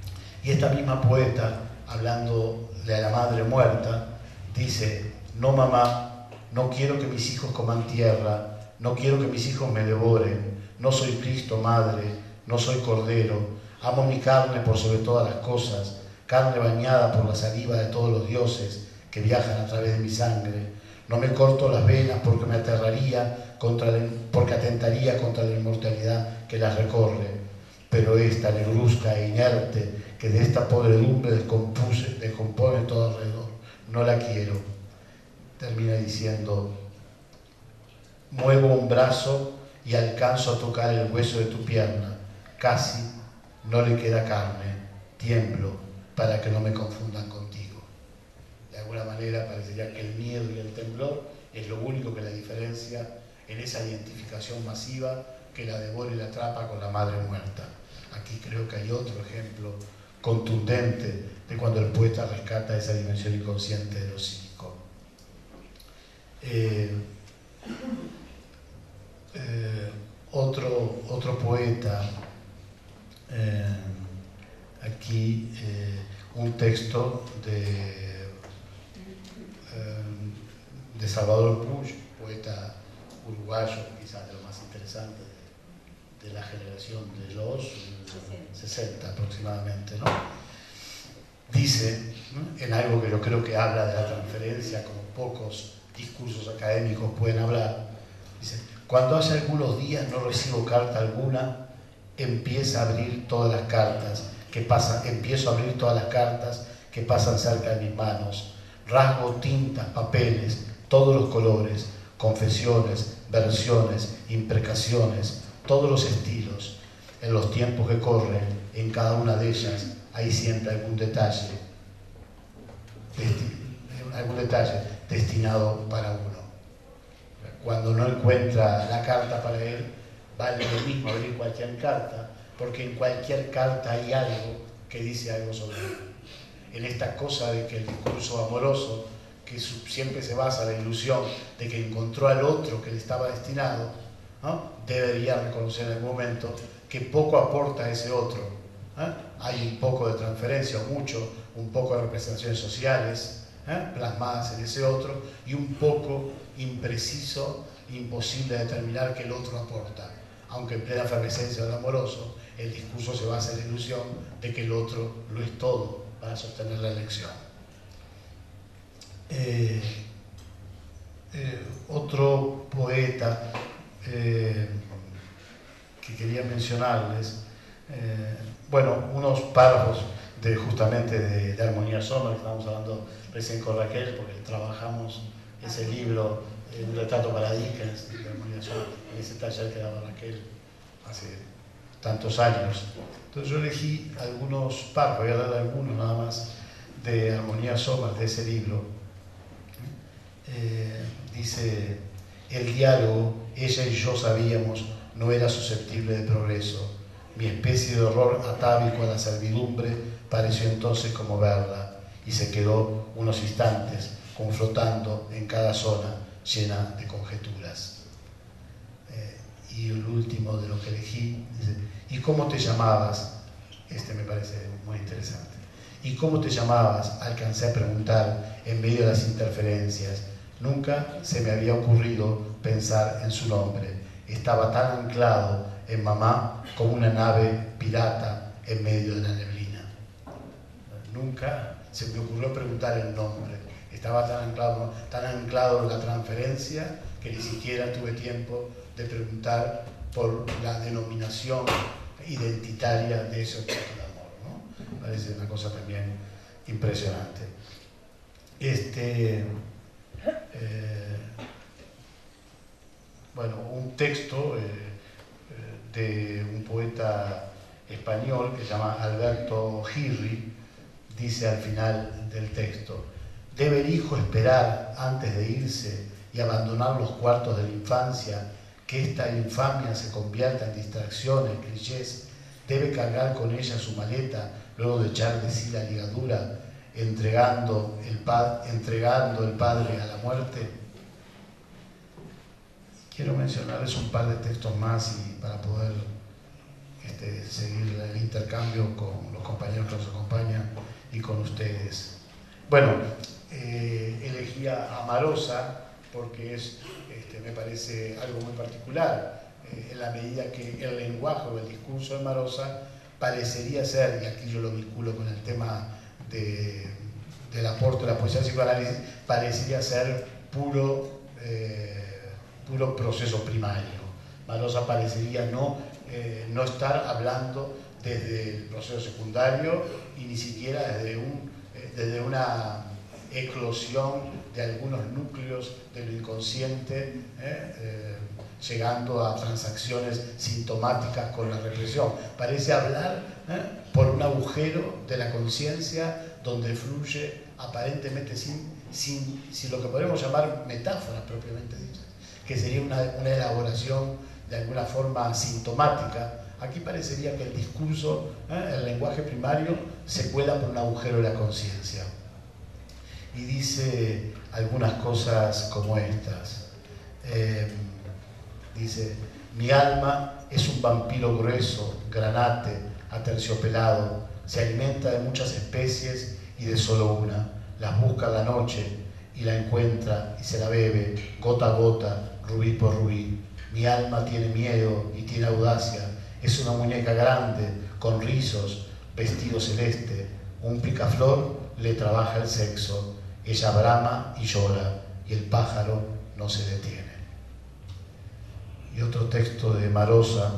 Y esta misma poeta, hablando de la madre muerta, dice: no mamá, no quiero que mis hijos coman tierra, no quiero que mis hijos me devoren, no soy Cristo madre, no soy cordero, amo mi carne por sobre todas las cosas, carne bañada por la saliva de todos los dioses que viajan a través de mi sangre. No me corto las venas porque me aterraría, contra la, porque atentaría contra la inmortalidad que las recorre. Pero esta negruzca e inerte que de esta podredumbre descompuse, descompone todo alrededor, no la quiero. Termina diciendo: muevo un brazo y alcanzo a tocar el hueso de tu pierna, casi no le queda carne, tiemblo para que no me confundan contigo. De alguna manera parecería que el miedo y el temblor es lo único que la diferencia en esa identificación masiva que la devora y la atrapa con la madre muerta. Aquí creo que hay otro ejemplo contundente de cuando el poeta rescata esa dimensión inconsciente de lo psíquico. Eh, eh, otro, otro poeta, eh, aquí eh, un texto de, eh, de Salvador Puig, poeta uruguayo, quizás de lo más interesante de, de la generación de los sesenta aproximadamente, ¿no? Dice, ¿no?, en algo que yo creo que habla de la transferencia, como pocos discursos académicos pueden hablar, dice: cuando hace algunos días no recibo carta alguna, empieza a abrir todas las cartas que pasan, empiezo a abrir todas las cartas que pasan cerca de mis manos, rasgo tintas, papeles, todos los colores, confesiones, versiones, imprecaciones, todos los estilos. En los tiempos que corren, en cada una de ellas hay siempre algún detalle, algún detalle destinado para uno. Cuando no encuentra la carta para él, vale lo mismo abrir cualquier carta, porque en cualquier carta hay algo que dice algo sobre él. En esta cosa de que el discurso amoroso, que siempre se basa en la ilusión de que encontró al otro que le estaba destinado, ¿no?, debería reconocer en algún momento que poco aporta a ese otro. ¿eh? Hay un poco de transferencia, o mucho, un poco de representaciones sociales ¿eh? plasmadas en ese otro, y un poco impreciso, imposible de determinar que el otro aporta. Aunque en plena efervescencia del amoroso, el discurso se basa en la ilusión de que el otro lo es todo para sostener la elección. Eh, eh, otro poeta eh, que quería mencionarles, eh, bueno, unos párrafos de, justamente de, de Armonía Sommer, que estábamos hablando recién con Raquel, porque trabajamos ese libro, Un retrato para Dickens, de Armonía Sommer, en ese taller que daba Raquel hace tantos años. Entonces yo elegí algunos párrafos, voy a dar algunos nada más, de Armonía Sommer, de ese libro. Eh, dice: el diálogo, ella y yo sabíamos, no era susceptible de progreso. Mi especie de horror atávico a la servidumbre pareció entonces como verla, y se quedó unos instantes confrontando en cada zona llena de conjeturas. Eh, y el último de lo que elegí dice: ¿y cómo te llamabas? Este me parece muy interesante. ¿Y cómo te llamabas? Alcancé a preguntar en medio de las interferencias. Nunca se me había ocurrido pensar en su nombre. Estaba tan anclado en mamá como una nave pirata en medio de la neblina. Nunca se me ocurrió preguntar el nombre. Estaba tan anclado, tan anclado en la transferencia que ni siquiera tuve tiempo de preguntar por la denominación identitaria de ese objeto de amor, ¿no? Parece una cosa también impresionante. Este... Eh, bueno, un texto eh, de un poeta español que se llama Alberto Girri, dice al final del texto: ¿debe el hijo esperar antes de irse y abandonar los cuartos de la infancia que esta infamia se convierta en distracciones, clichés? ¿Debe cargar con ella su maleta luego de echar de sí la ligadura, entregando el, pa entregando el padre a la muerte? Quiero mencionarles un par de textos más y para poder este, seguir el intercambio con los compañeros que nos acompañan y con ustedes. Bueno, eh, elegí a Marosa porque es, este, me parece algo muy particular, eh, en la medida que el lenguaje o el discurso de Marosa parecería ser, y aquí yo lo vinculo con el tema de, del aporte de la poesía del psicoanálisis, parecería ser puro, eh, puro proceso primario. Marosa parecería no, eh, no estar hablando desde el proceso secundario y ni siquiera desde, un, eh, desde una eclosión de algunos núcleos de lo inconsciente, eh, eh, llegando a transacciones sintomáticas con la represión. Parece hablar eh, por un agujero de la conciencia donde fluye aparentemente sin, sin, sin lo que podemos llamar metáforas propiamente dichas, que sería una, una elaboración de alguna forma sintomática. Aquí parecería que el discurso, eh, el lenguaje primario, se cuela por un agujero de la conciencia. Y dice algunas cosas como estas. Eh, dice, mi alma es un vampiro grueso, granate, aterciopelado, se alimenta de muchas especies y de solo una, las busca a la noche y la encuentra y se la bebe, gota a gota, rubí por rubí. Mi alma tiene miedo y tiene audacia, es una muñeca grande, con rizos, vestido celeste, un picaflor le trabaja el sexo, ella brama y llora, y el pájaro no se detiene. Y otro texto de Marosa,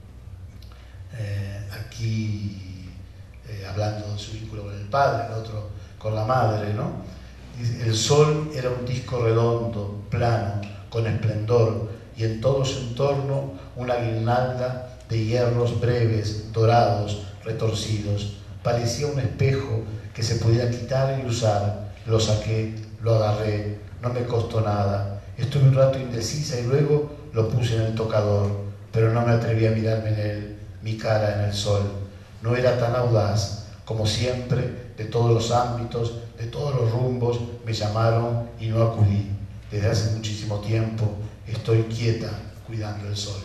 eh, aquí eh, hablando de su vínculo con el padre, el otro con la madre, ¿no? Dice, el sol era un disco redondo, plano, con esplendor, y en todo su entorno una guirnalda de hierros breves, dorados, retorcidos. Parecía un espejo que se podía quitar y usar. Lo saqué, lo agarré, no me costó nada. Estuve un rato indecisa y luego lo puse en el tocador, pero no me atreví a mirarme en él, mi cara en el sol. No era tan audaz, como siempre, de todos los ámbitos, de todos los rumbos, me llamaron y no acudí. Desde hace muchísimo tiempo estoy quieta, cuidando el sol.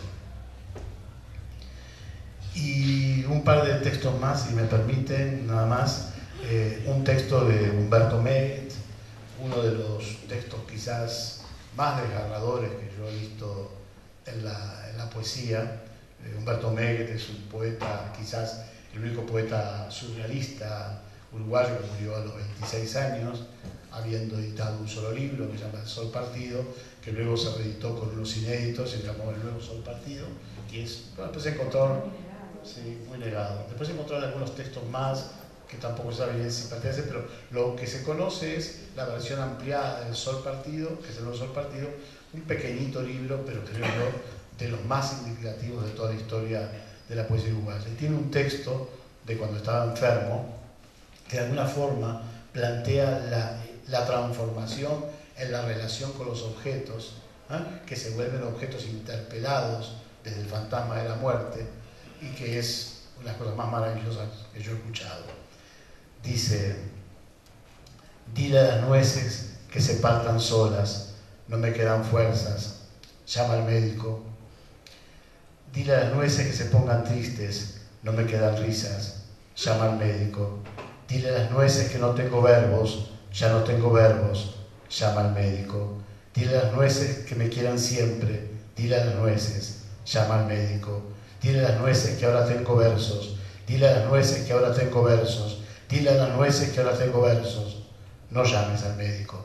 Y un par de textos más, si me permiten, nada más. Eh, un texto de Humberto Meget, uno de los textos quizás más desgarradores que yo he visto en la, en la poesía. Eh, Humberto Meget es un poeta, quizás el único poeta surrealista uruguayo que murió a los veintiséis años, habiendo editado un solo libro que se llama El Sol Partido, que luego se reeditó con unos inéditos, se llamó El Nuevo Sol Partido, y es, bueno, después se encontró, sí, muy negado. Después se encontraron algunos textos más que tampoco se sabe bien si pertenece, pero lo que se conoce es la versión ampliada del Sol Partido, que es el Nuevo Sol Partido, un pequeñito libro, pero creo yo de los más significativos de toda la historia de la poesía uruguaya. Y tiene un texto de cuando estaba enfermo, que de alguna forma plantea la, la transformación en la relación con los objetos, ¿eh? que se vuelven objetos interpelados desde el fantasma de la muerte, y que es una de las cosas más maravillosas que yo he escuchado. Dice, dile a las nueces que se partan solas, no me quedan fuerzas, llama al médico. Dile a las nueces que se pongan tristes, no me quedan risas, llama al médico. Dile a las nueces que no tengo verbos, ya no tengo verbos, llama al médico. Dile a las nueces que me quieran siempre, dile a las nueces, llama al médico. Dile a las nueces que ahora tengo versos, dile a las nueces que ahora tengo versos, dile a las nueces que ahora tengo versos, no llames al médico.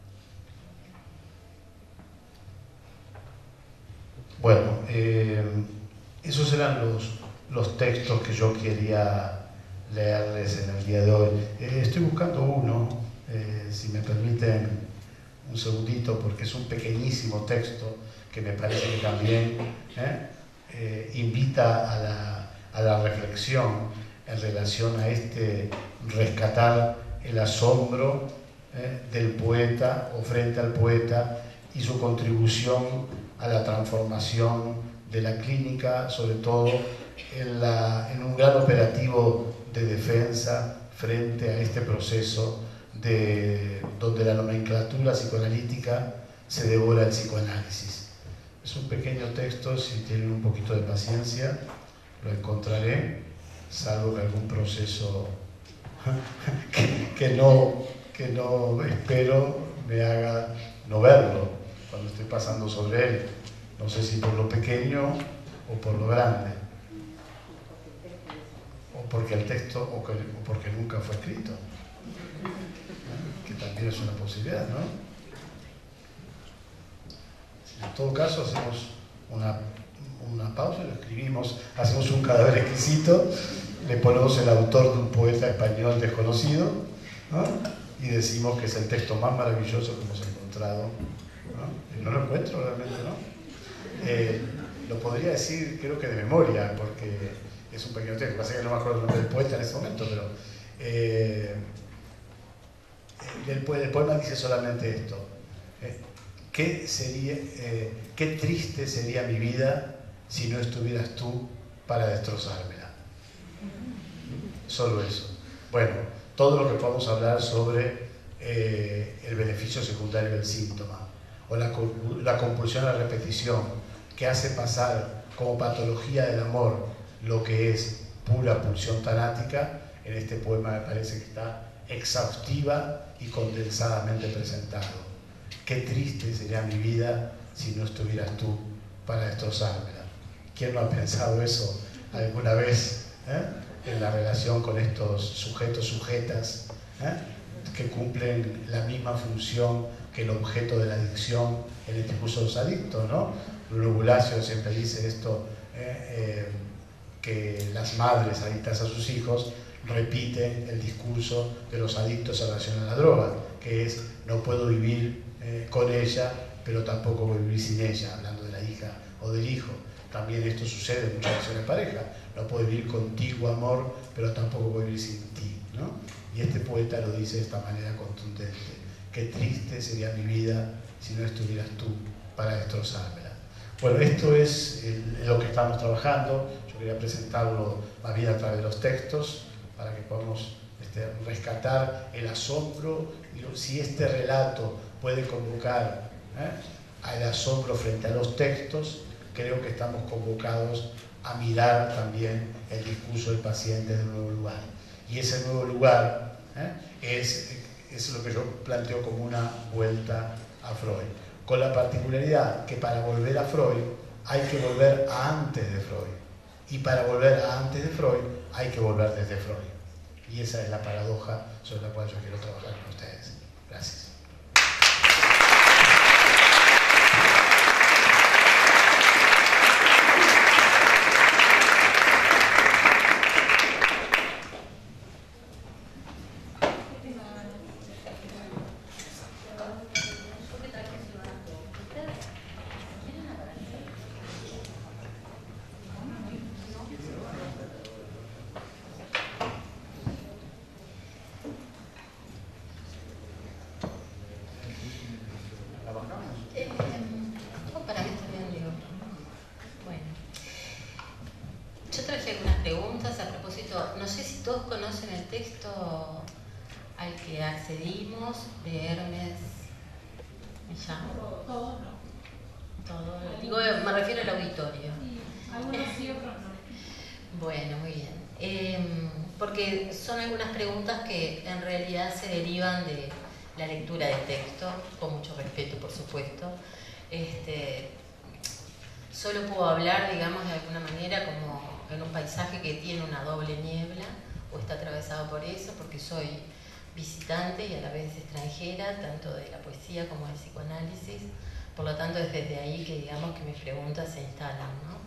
Bueno, eh, esos eran los, los textos que yo quería leerles en el día de hoy. Eh, estoy buscando uno, eh, si me permiten un segundito, porque es un pequeñísimo texto que me parece que también eh, eh, invita a la, a la reflexión en relación a este rescatar el asombro eh, del poeta o frente al poeta y su contribución a la transformación de la clínica, sobre todo en, la, en un gran operativo de defensa frente a este proceso de, donde la nomenclatura psicoanalítica se devora el psicoanálisis. Es un pequeño texto, si tienen un poquito de paciencia, lo encontraré, salvo que algún proceso que, que, no, que no espero me haga no verlo cuando estoy pasando sobre él. No sé si por lo pequeño o por lo grande, o porque el texto o, que, o porque nunca fue escrito, que también es una posibilidad, ¿no? En todo caso hacemos una, una pausa, lo escribimos, hacemos un cadáver exquisito, le ponemos el autor de un poeta español desconocido, ¿no? Y decimos que es el texto más maravilloso que hemos encontrado, ¿no? Y no lo encuentro realmente, ¿no? Eh, lo podría decir creo que de memoria, porque es un pequeño texto, pasa que no me acuerdo el nombre del poeta en este momento, pero eh, el, el poema dice solamente esto: eh, ¿qué, sería, eh, qué triste sería mi vida si no estuvieras tú para destrozármela? Solo eso. Bueno, todo lo que podamos hablar sobre eh, el beneficio secundario del síntoma, o la, la compulsión a la repetición, que hace pasar como patología del amor lo que es pura pulsión tanática, en este poema me parece que está exhaustiva y condensadamente presentado. Qué triste sería mi vida si no estuvieras tú para destrozármela. ¿Quién no ha pensado eso alguna vez, eh? en la relación con estos sujetos, sujetas, eh? que cumplen la misma función que el objeto de la adicción en el discurso de los adictos, ¿no? Bruno Bulacio siempre dice esto, eh, eh, que las madres adictas a sus hijos repiten el discurso de los adictos en relación a la droga, que es: no puedo vivir eh, con ella, pero tampoco voy a vivir sin ella, hablando de la hija o del hijo. También esto sucede en muchas relaciones de pareja: no puedo vivir contigo, amor, pero tampoco voy a vivir sin ti, ¿no? Y este poeta lo dice de esta manera contundente: qué triste sería mi vida si no estuvieras tú para destrozármela. Bueno, esto es el, lo que estamos trabajando. Yo quería presentarlo más bien a través de los textos, para que podamos este, rescatar el asombro. Y si este relato puede convocar ¿eh? al asombro frente a los textos, creo que estamos convocados a mirar también el discurso del paciente de un nuevo lugar. Y ese nuevo lugar ¿eh? es, es lo que yo planteo como una vuelta a Freud, con la particularidad que para volver a Freud hay que volver a antes de Freud, y para volver a antes de Freud hay que volver desde Freud. Y esa es la paradoja sobre la cual yo quiero trabajar con ustedes. Gracias. De Hermes, me llamo. Todos no. Todo, digo, me refiero al auditorio. Sí, algunos sí, otros no. Bueno, muy bien. Eh, porque son algunas preguntas que en realidad se derivan de la lectura del texto, con mucho respeto, por supuesto. Este, solo puedo hablar, digamos, de alguna manera como en un paisaje que tiene una doble niebla, o está atravesado por eso, porque soy visitante y a la vez extranjera, tanto de la poesía como del psicoanálisis. Por lo tanto, es desde ahí que digamos que mis preguntas se instalan, ¿no?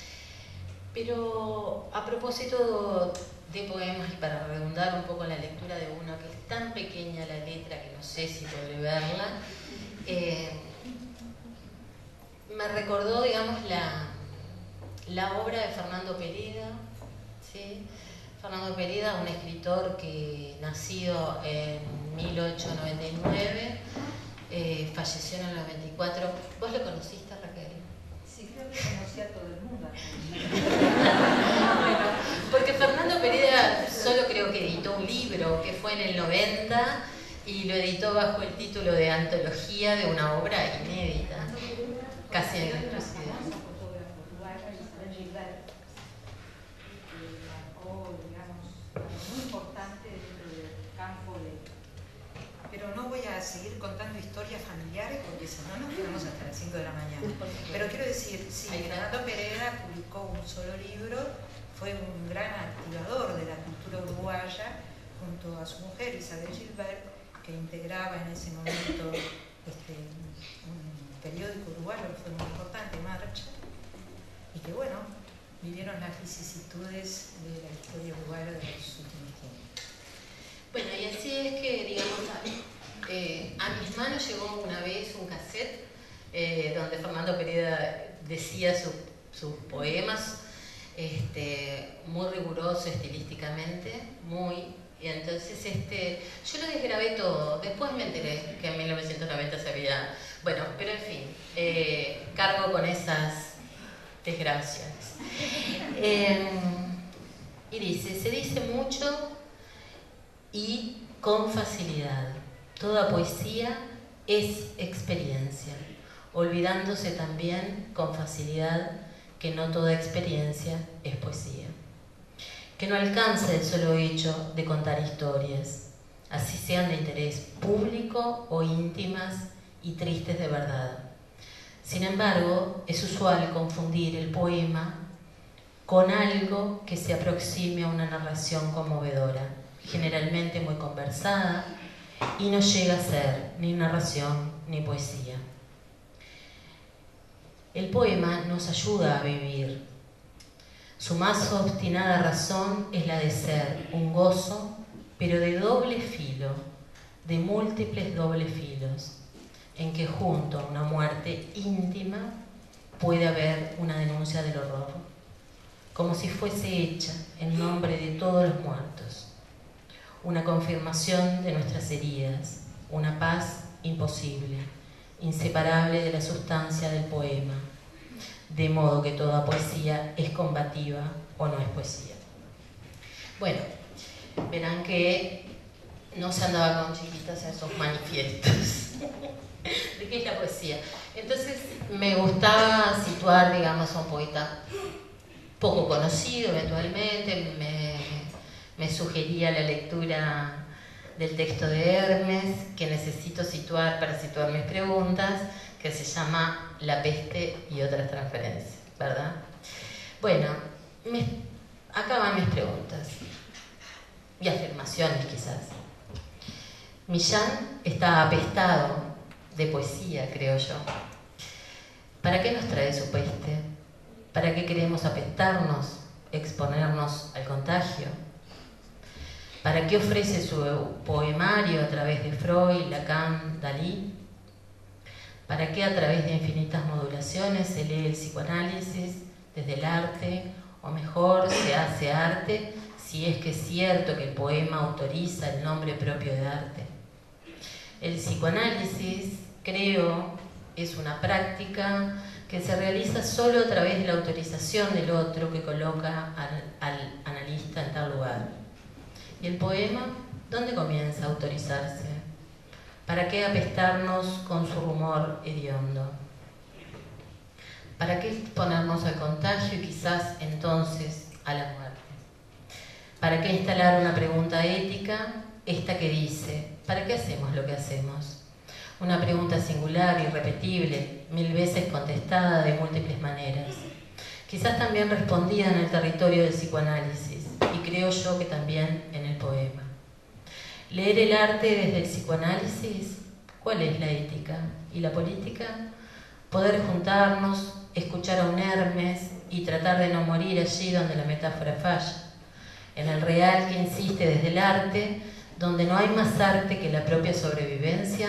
Pero a propósito de poemas, y para redundar un poco en la lectura de uno, que es tan pequeña la letra que no sé si podré verla, eh, me recordó, digamos, la, la obra de Fernando Pereda, ¿sí? Fernando Pereda, un escritor que nacido en mil ochocientos noventa y nueve, eh, falleció en el noventa y cuatro. ¿Vos lo conociste, Raquel? Sí, creo que conocí a todo el mundo. Bueno, porque Fernando Pereda solo creo que editó un libro que fue en el noventa y lo editó bajo el título de Antología de una obra inédita, casi en exclusividad. voy a seguir contando historias familiares porque si no nos quedamos hasta las cinco de la mañana. Pero quiero decir, sí, Fernando Pereda publicó un solo libro, fue un gran activador de la cultura uruguaya junto a su mujer Isabel Gilbert, que integraba en ese momento este, un periódico uruguayo que fue muy importante, Marcha, y que bueno, vivieron las vicisitudes de la historia uruguaya de los últimos tiempos. Bueno, y así es que, digamos, a, eh, a mis manos llegó una vez un cassette eh, donde Fernando Pereda decía su, sus poemas, este, muy riguroso estilísticamente, muy... Y entonces este, yo lo desgrabé todo. Después me enteré que en mil novecientos noventa se había... Bueno, pero en fin, eh, cargo con esas desgracias. Eh, y dice, se dice mucho y con facilidad. Toda poesía es experiencia, olvidándose también con facilidad que no toda experiencia es poesía. Que no alcanza el solo hecho de contar historias, así sean de interés público o íntimas y tristes de verdad. Sin embargo, es usual confundir el poema con algo que se aproxime a una narración conmovedora, generalmente muy conversada, y no llega a ser ni narración ni poesía. El poema nos ayuda a vivir. Su más obstinada razón es la de ser un gozo, pero de doble filo, de múltiples dobles filos, en que junto a una muerte íntima puede haber una denuncia del horror, como si fuese hecha en nombre de todos los muertos, una confirmación de nuestras heridas, una paz imposible, inseparable de la sustancia del poema, de modo que toda poesía es combativa o no es poesía. Bueno, verán que no se andaba con chiquitas en esos manifiestos de qué es la poesía. Entonces me gustaba situar, digamos, a un poeta poco conocido eventualmente, me, me sugería la lectura del texto de Hermes, que necesito situar para situar mis preguntas, que se llama La peste y otras transferencias, ¿verdad? Bueno, me, acá van mis preguntas y afirmaciones quizás. Millán está apestado de poesía, creo yo. ¿Para qué nos trae su peste? ¿Para qué queremos apestarnos, exponernos al contagio? ¿Para qué ofrece su poemario a través de Freud, Lacan, Dalí? ¿Para qué a través de infinitas modulaciones se lee el psicoanálisis desde el arte? O mejor, se hace arte si es que es cierto que el poema autoriza el nombre propio de arte. El psicoanálisis, creo, es una práctica que se realiza solo a través de la autorización del otro que coloca al, al analista en tal lugar. ¿Y el poema? ¿Dónde comienza a autorizarse? ¿Para qué apestarnos con su rumor hediondo? ¿Para qué exponernos al contagio y quizás entonces a la muerte? ¿Para qué instalar una pregunta ética? Esta que dice, ¿para qué hacemos lo que hacemos? Una pregunta singular, irrepetible, mil veces contestada de múltiples maneras. Quizás también respondida en el territorio del psicoanálisis, y creo yo que también en el poema. ¿Leer el arte desde el psicoanálisis? ¿Cuál es la ética? ¿Y la política? Poder juntarnos, escuchar a un Hermes y tratar de no morir allí donde la metáfora falla. En el real que insiste desde el arte, donde no hay más arte que la propia sobrevivencia.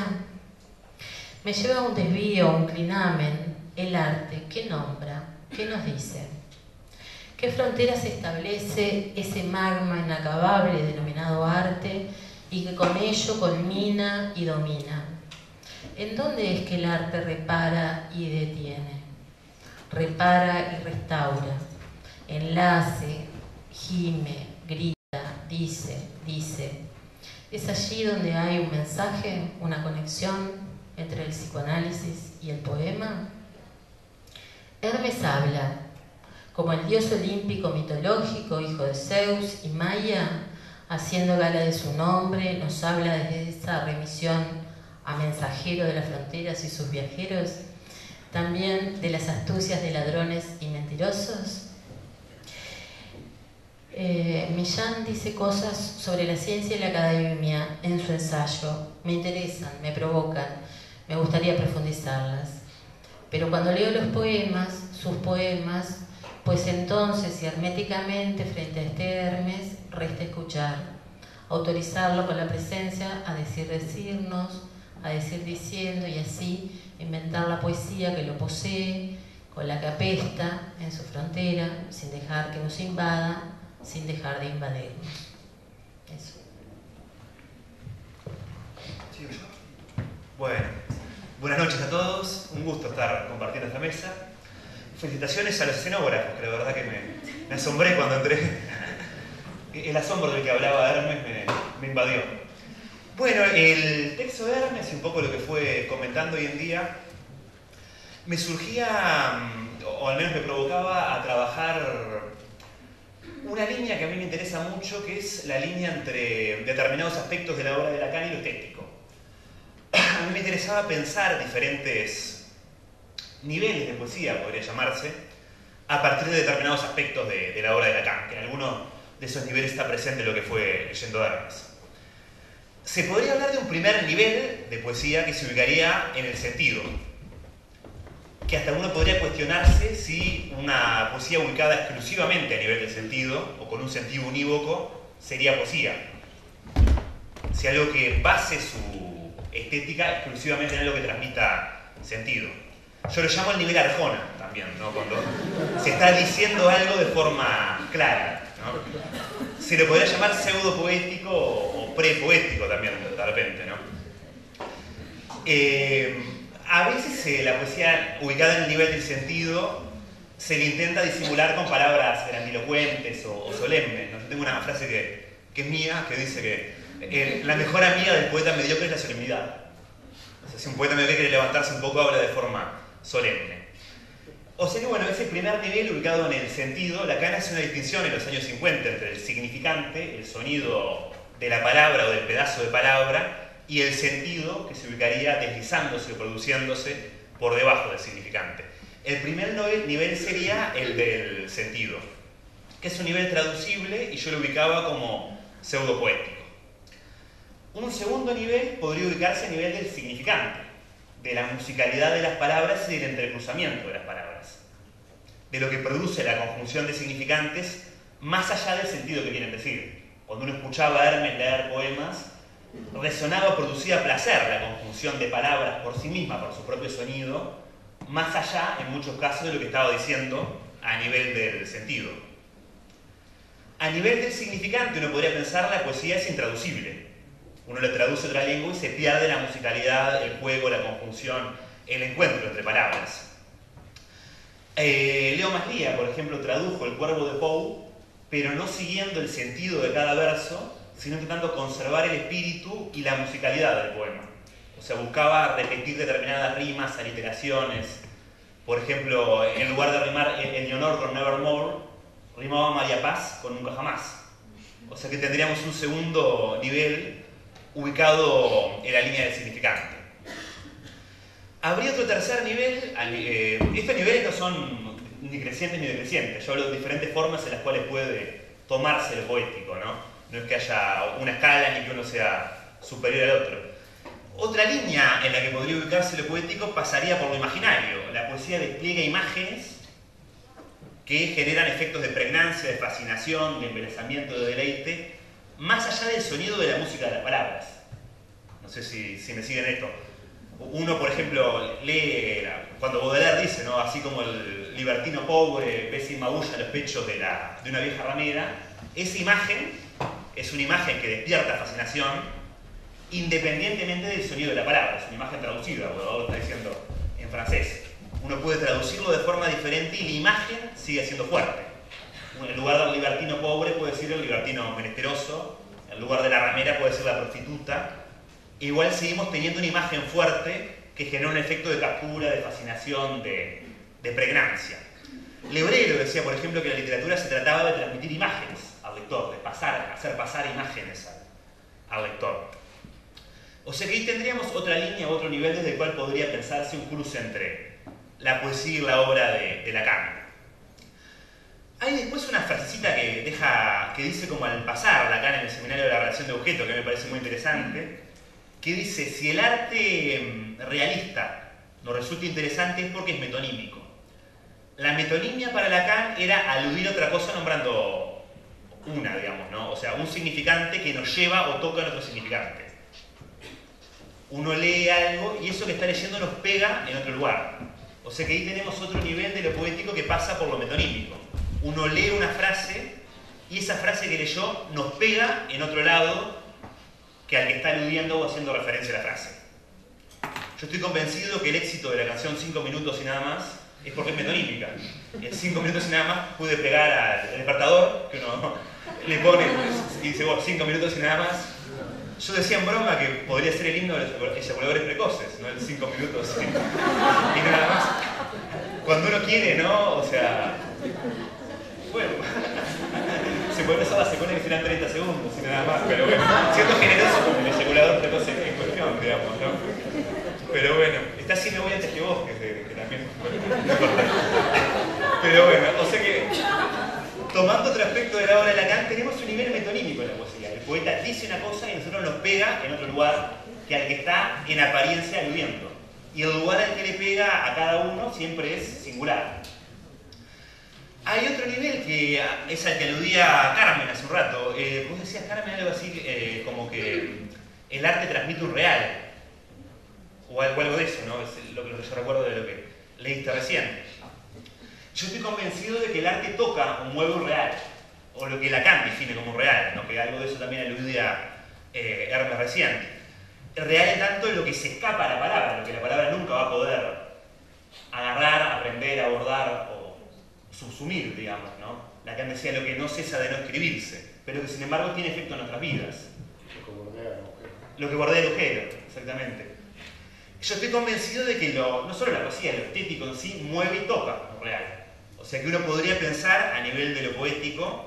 Me lleva a un desvío, a un clinamen, el arte, ¿qué nombra? ¿Qué nos dice? ¿Qué fronteras establece ese magma inacabable denominado arte y que con ello culmina y domina? ¿En dónde es que el arte repara y detiene? Repara y restaura, enlace, gime, grita, dice, dice. ¿Es allí donde hay un mensaje, una conexión entre el psicoanálisis y el poema? Hermes habla, como el dios olímpico mitológico, hijo de Zeus y Maya, haciendo gala de su nombre, nos habla desde esa remisión a mensajero de las fronteras y sus viajeros, también de las astucias de ladrones y mentirosos. Eh, Millán dice cosas sobre la ciencia y la academia en su ensayo. Me interesan, me provocan, me gustaría profundizarlas. Pero cuando leo los poemas, sus poemas, pues entonces y herméticamente frente a este Hermes, resta escuchar, autorizarlo con la presencia a decir decirnos, a decir diciendo y así inventar la poesía que lo posee, con la que apesta en su frontera, sin dejar que nos invada, sin dejar de invadirnos. Eso. Sí, bueno, buenas noches a todos, un gusto estar compartiendo esta mesa. Felicitaciones a los escenógrafos, que la verdad que me, me asombré cuando entré. El asombro del que hablaba Hermes me, me invadió. Bueno, el texto de Hermes y un poco lo que fue comentando hoy en día me surgía, o al menos me provocaba a trabajar una línea que a mí me interesa mucho, que es la línea entre determinados aspectos de la obra de Lacan y lo estético. A mí me interesaba pensar diferentes niveles de poesía, podría llamarse, a partir de determinados aspectos de, de la obra de Lacan, que en alguno de esos niveles está presente lo que fue leyendo Hermes. Se podría hablar de un primer nivel de poesía que se ubicaría en el sentido, que hasta uno podría cuestionarse si una poesía ubicada exclusivamente a nivel del sentido, o con un sentido unívoco, sería poesía. Si algo que base su estética exclusivamente en algo que transmita sentido. Yo lo llamo el nivel Arjona también, ¿no? Cuando se está diciendo algo de forma clara, ¿no? Se lo podría llamar pseudo-poético o pre-poético también, de repente, ¿no? Eh, a veces eh, la poesía ubicada en el nivel del sentido se le intenta disimular con palabras grandilocuentes o, o solemnes, ¿no? Yo tengo una frase que, que es mía, que dice que eh, la mejor amiga del poeta mediocre es la solemnidad. O sea, si un poeta mediocre quiere levantarse un poco, habla de forma solemne. O sea que, bueno, ese primer nivel ubicado en el sentido, Lacan hace una distinción en los años cincuenta entre el significante, el sonido de la palabra o del pedazo de palabra, y el sentido que se ubicaría deslizándose o produciéndose por debajo del significante. El primer nivel sería el del sentido, que es un nivel traducible y yo lo ubicaba como pseudopoético. Un segundo nivel podría ubicarse a nivel del significante, de la musicalidad de las palabras y del entrecruzamiento de las palabras, de lo que produce la conjunción de significantes más allá del sentido que quieren decir. Cuando uno escuchaba a Hermes leer poemas, resonaba, producía placer la conjunción de palabras por sí misma, por su propio sonido, más allá, en muchos casos, de lo que estaba diciendo a nivel del sentido. A nivel del significante, uno podría pensar la poesía es intraducible. Uno le traduce a otra lengua y se pierde la musicalidad, el juego, la conjunción, el encuentro entre palabras. Eh, Leo Maslía, por ejemplo, tradujo El Cuervo de Poe, pero no siguiendo el sentido de cada verso, sino intentando conservar el espíritu y la musicalidad del poema. O sea, buscaba repetir determinadas rimas, aliteraciones. Por ejemplo, en lugar de rimar Eleonor con Nevermore, rimaba María Paz con Nunca Jamás. O sea que tendríamos un segundo nivel ubicado en la línea del significante. Habría otro tercer nivel. Eh, estos niveles no son ni crecientes ni decrecientes. Yo hablo de diferentes formas en las cuales puede tomarse lo poético, ¿no? No es que haya una escala ni que uno sea superior al otro. Otra línea en la que podría ubicarse lo poético pasaría por lo imaginario. La poesía despliega imágenes que generan efectos de pregnancia, de fascinación, de embelezamiento, de deleite, más allá del sonido de la música de las palabras. No sé si, si me siguen esto. Uno, por ejemplo, lee cuando Baudelaire dice, ¿no? Así como el libertino pobre ve sin magulla los pechos de, la, de una vieja ramera, esa imagen es una imagen que despierta fascinación independientemente del sonido de la palabra. Es una imagen traducida, Baudelaire está diciendo en francés. Uno puede traducirlo de forma diferente y la imagen sigue siendo fuerte. En lugar del libertino pobre puede ser el libertino menesteroso, en lugar de la ramera puede ser la prostituta. Igual seguimos teniendo una imagen fuerte que genera un efecto de captura, de fascinación, de, de pregnancia. Lebrero decía, por ejemplo, que la literatura se trataba de transmitir imágenes al lector, de pasar, hacer pasar imágenes al, al lector. O sea que ahí tendríamos otra línea, otro nivel desde el cual podría pensarse un cruce entre la poesía y la obra de, de Lacan. Hay después una frasecita que deja, que dice como al pasar Lacan en el seminario de la relación de objeto, que me parece muy interesante, que dice, si el arte realista nos resulta interesante es porque es metonímico. La metonimia para Lacan era aludir a otra cosa nombrando una, digamos, ¿no? O sea, un significante que nos lleva o toca en otro significante. Uno lee algo y eso que está leyendo nos pega en otro lugar. O sea que ahí tenemos otro nivel de lo poético que pasa por lo metonímico. Uno lee una frase y esa frase que leyó nos pega en otro lado que al que está aludiendo o haciendo referencia a la frase. Yo estoy convencido que el éxito de la canción cinco minutos y nada más es porque es metonímica. En cinco minutos y nada más pude pegar al despertador, que uno le pone y dice, vos, cinco minutos y nada más. Yo decía en broma que podría ser el himno de los eyaculadores precoces, ¿no? El cinco minutos y, y nada más. Cuando uno quiere, ¿no? O sea... Bueno, se puede usar la secuencia que serán treinta segundos y nada más, pero bueno, siendo generoso con el eyaculador precoz en cuestión, digamos, ¿no? Pero bueno, está así me voy antes que vos, que, que también... Pero bueno, o sea que, tomando otro aspecto de la obra de Lacan, tenemos un nivel metonímico en la poesía. El poeta dice una cosa y nosotros nos pega en otro lugar que al que está en apariencia aludiendo. Y el lugar al que le pega a cada uno siempre es singular. Hay otro nivel que es al que aludía Carmen hace un rato. Eh, vos decías, Carmen, algo así eh, como que el arte transmite un real. O algo, algo de eso, ¿no? Es lo, lo que yo recuerdo de lo que leíste recién. Yo estoy convencido de que el arte toca o mueve un real. O lo que Lacan define como un real, ¿no? Que algo de eso también aludía eh, Hermes recién. El real es tanto lo que se escapa a la palabra, lo que la palabra nunca va a poder agarrar, aprender, abordar o subsumir, digamos, ¿no? Lacan decía lo que no cesa de no escribirse, pero que sin embargo tiene efecto en nuestras vidas. Lo que bordea el agujero. Lo que bordea el agujero, exactamente. Yo estoy convencido de que lo, no solo la poesía, lo estético en sí mueve y toca lo real. O sea que uno podría pensar a nivel de lo poético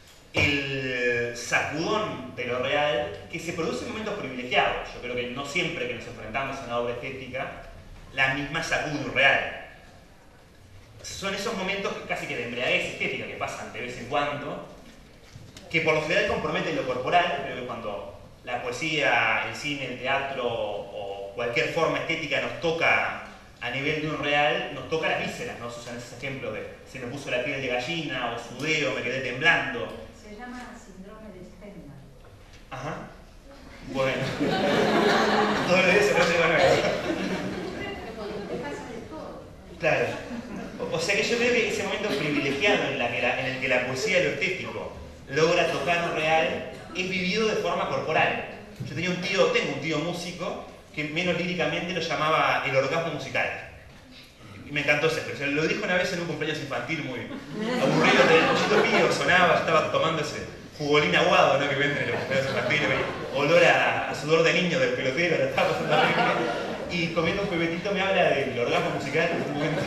el sacudón de lo real que se produce en momentos privilegiados. Yo creo que no siempre que nos enfrentamos a una obra estética, la misma sacude un real. Son esos momentos casi que de embriaguez estética que pasan de vez en cuando, que por lo general comprometen lo corporal, pero que cuando la poesía, el cine, el teatro o cualquier forma estética nos toca a nivel de un real, nos toca las vísceras, ¿no? Se usan esos ejemplos de se me puso la piel de gallina o sudeo, me quedé temblando. Se llama síndrome de Stendhal. Ajá. Bueno. Todos los días se aprende con eso. Te pasa de todo. Claro. O sea que yo creo que ese momento privilegiado en, la que la, en el que la poesía de lo estético logra tocar lo real es vivido de forma corporal. Yo tenía un tío, tengo un tío músico que menos líricamente lo llamaba el orgasmo musical. Y me encantó esa expresión. Lo dijo una vez en un cumpleaños infantil muy aburrido, tenía el pollito pío, sonaba, estaba tomando ese jugolín aguado, ¿no? Que venden en los cumpleaños infantiles, olor a, a sudor de niño del pelotero, la estaba pasando horrible. Y comiendo un pebetito me habla del orgasmo musical en un momento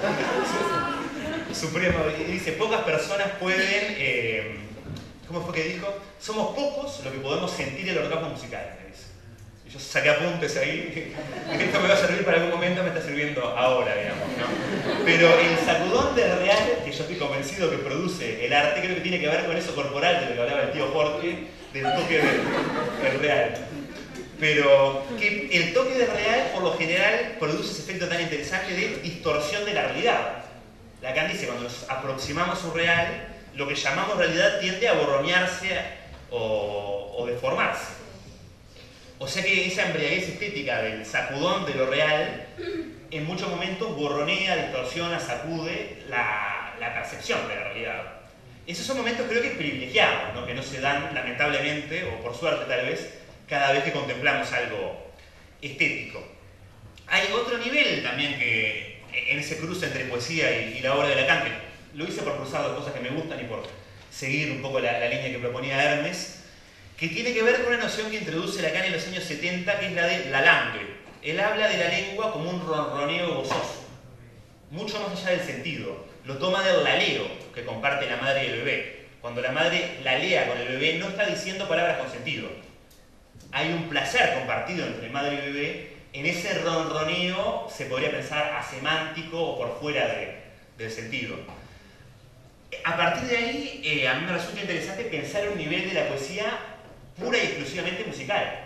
supremo. Y dice, pocas personas pueden, eh, ¿cómo fue que dijo? Somos pocos los que podemos sentir el orgasmo musical, me dice. Y yo saqué apuntes ahí, esto me va a servir para algún momento, me está sirviendo ahora, digamos, ¿no? Pero el sacudón del real, que yo estoy convencido que produce el arte, creo que tiene que ver con eso corporal de lo que hablaba el tío Jorge, del toque del, del real. Pero que el toque del real, por lo general, produce ese efecto tan interesante de distorsión de la realidad. Lacan dice, cuando nos aproximamos a un real, lo que llamamos realidad tiende a borronearse o, o deformarse. O sea que esa embriaguez estética del sacudón de lo real, en muchos momentos borronea, distorsiona, sacude la, la percepción de la realidad. Esos son momentos creo que privilegiados, ¿no? Que no se dan, lamentablemente, o por suerte tal vez, cada vez que contemplamos algo estético. Hay otro nivel también que en ese cruce entre poesía y, y la obra de Lacan, que lo hice por cruzar dos cosas que me gustan y por seguir un poco la, la línea que proponía Hermes, que tiene que ver con una noción que introduce Lacan en los años setenta, que es la de la langue. Él habla de la lengua como un ronroneo gozoso, mucho más allá del sentido. Lo toma del laleo que comparte la madre y el bebé. Cuando la madre lalea con el bebé, no está diciendo palabras con sentido. hay un placer compartido entre madre y bebé, en ese ronroneo se podría pensar asemántico o por fuera de, del sentido. A partir de ahí, eh, a mí me resulta interesante pensar un nivel de la poesía pura y exclusivamente musical.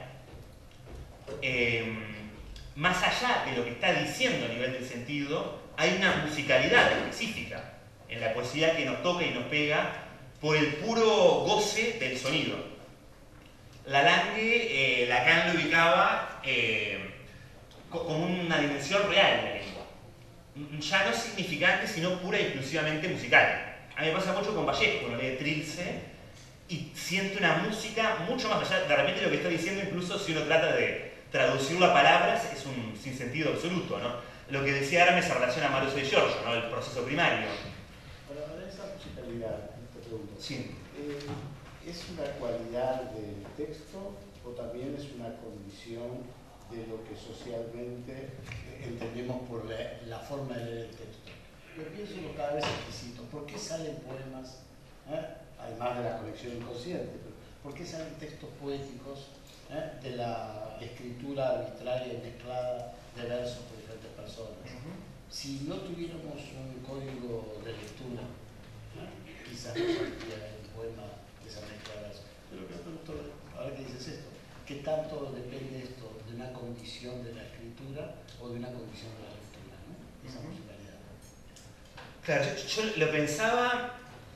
Eh, más allá de lo que está diciendo a nivel del sentido, hay una musicalidad específica en la poesía que nos toca y nos pega por el puro goce del sonido. Lalangue, eh, Lacan lo ubicaba eh, con una dimensión real de la lengua. Ya no significante, sino pura y exclusivamente musical. A mí me pasa mucho con Vallejo, cuando lee Trilce, y siento una música mucho más allá. De repente lo que está diciendo, incluso si uno trata de traducirlo a palabras, es un sinsentido absoluto, ¿no? Lo que decía Hermes se relaciona a Maruso de Giorgio, ¿no? El proceso primario. Pero ahora esa musicalidad, te pregunto, Sí. eh, ¿es una cualidad del texto o también es una condición de lo que socialmente entendemos por la, la forma de leer el texto? Yo pienso lo cada vez exquisito. ¿Por qué salen poemas, eh? además de la conexión inconsciente, pero ¿por qué salen textos poéticos eh? de la escritura arbitraria y mezclada de versos por diferentes personas? Uh-huh. Si no tuviéramos un código de lectura, ¿eh? quizás no saldría un poema de esa mezcla de versos. Pero que pregunto, ahora que dices esto, ¿qué tanto depende esto de una condición de la escritura o de una condición de la lectura, ¿no? Esa uh-huh. musicalidad. Claro, yo, yo lo pensaba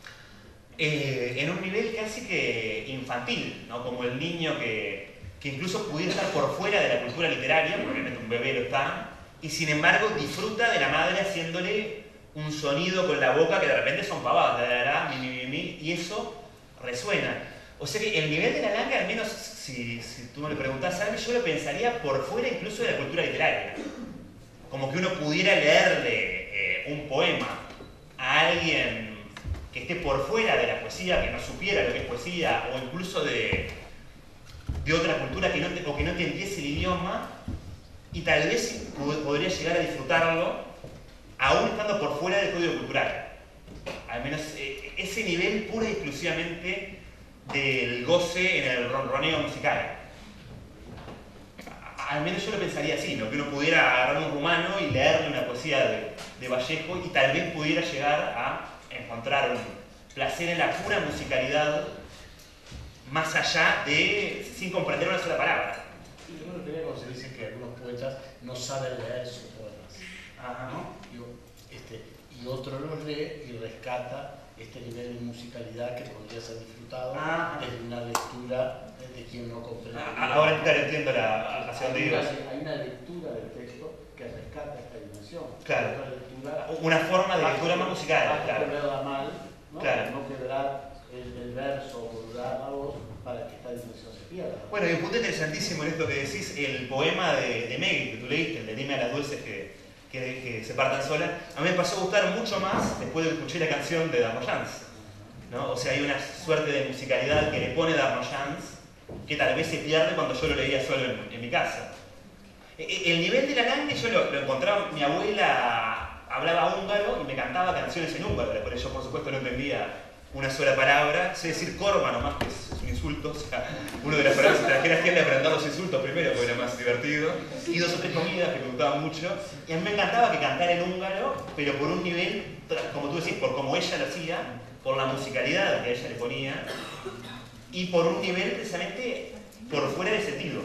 eh, en un nivel casi que infantil, ¿no? Como el niño que, que incluso pudiera estar por fuera de la cultura literaria, porque obviamente un bebé lo está, y sin embargo disfruta de la madre haciéndole un sonido con la boca que de repente son pavadas, la, la, la, mi, mi, mi, y eso resuena. O sea que el nivel de Lalangue, al menos si, si tú me lo preguntás a mí, yo lo pensaría por fuera incluso de la cultura literaria. Como que uno pudiera leerle eh, un poema a alguien que esté por fuera de la poesía, que no supiera lo que es poesía, o incluso de, de otra cultura que no te, o que no te entendiese el idioma, y tal vez podría llegar a disfrutarlo, aún estando por fuera del código cultural. Al menos eh, ese nivel pura y exclusivamente del goce en el ronroneo musical. Al menos yo lo pensaría así, ¿no? Que uno pudiera agarrar un rumano y leerle una poesía de, de Vallejo y tal vez pudiera llegar a encontrar un placer en la pura musicalidad más allá de, sin comprender una sola palabra. Yo me refería cuando se dice que algunos poetas no saben leer sus poemas. Ajá. ¿No? Y, este, y otro los lee y rescata este nivel de musicalidad que podría ser disfrutado Ajá. desde una lectura de quien no comprende. Ah, ahora entiendo la, hacia dónde ibas. Hay una lectura del texto que rescata esta dimensión. Claro. Otra lectura, una forma de lectura más musical. Claro. Quebrarla mal, ¿no? Claro. No quebrar el, el verso o quebrar la voz para que esta dimensión se pierda. Bueno, y un punto interesantísimo en esto que decís, el poema de, de Megui que tú leíste, el de Dime a las dulces que, que, que se partan solas, a mí me pasó a gustar mucho más después de que escuché la canción de Darmoyans, ¿no? O sea, hay una suerte de musicalidad que le pone Darmoyans que tal vez se pierde cuando yo lo leía solo en, en mi casa. El nivel de Lalangue yo lo, lo encontraba, mi abuela hablaba húngaro y me cantaba canciones en húngaro, por eso yo por supuesto no entendía una sola palabra, sé decir corva nomás, que es un insulto, o sea, uno de las palabras extranjeras tiende a aprender los insultos primero porque era más divertido, y dos o tres comidas que me gustaban mucho, y a mí me encantaba que cantara en húngaro, pero por un nivel, como tú decís, por como ella lo hacía, por la musicalidad que a ella le ponía, y por un nivel precisamente por fuera de sentido.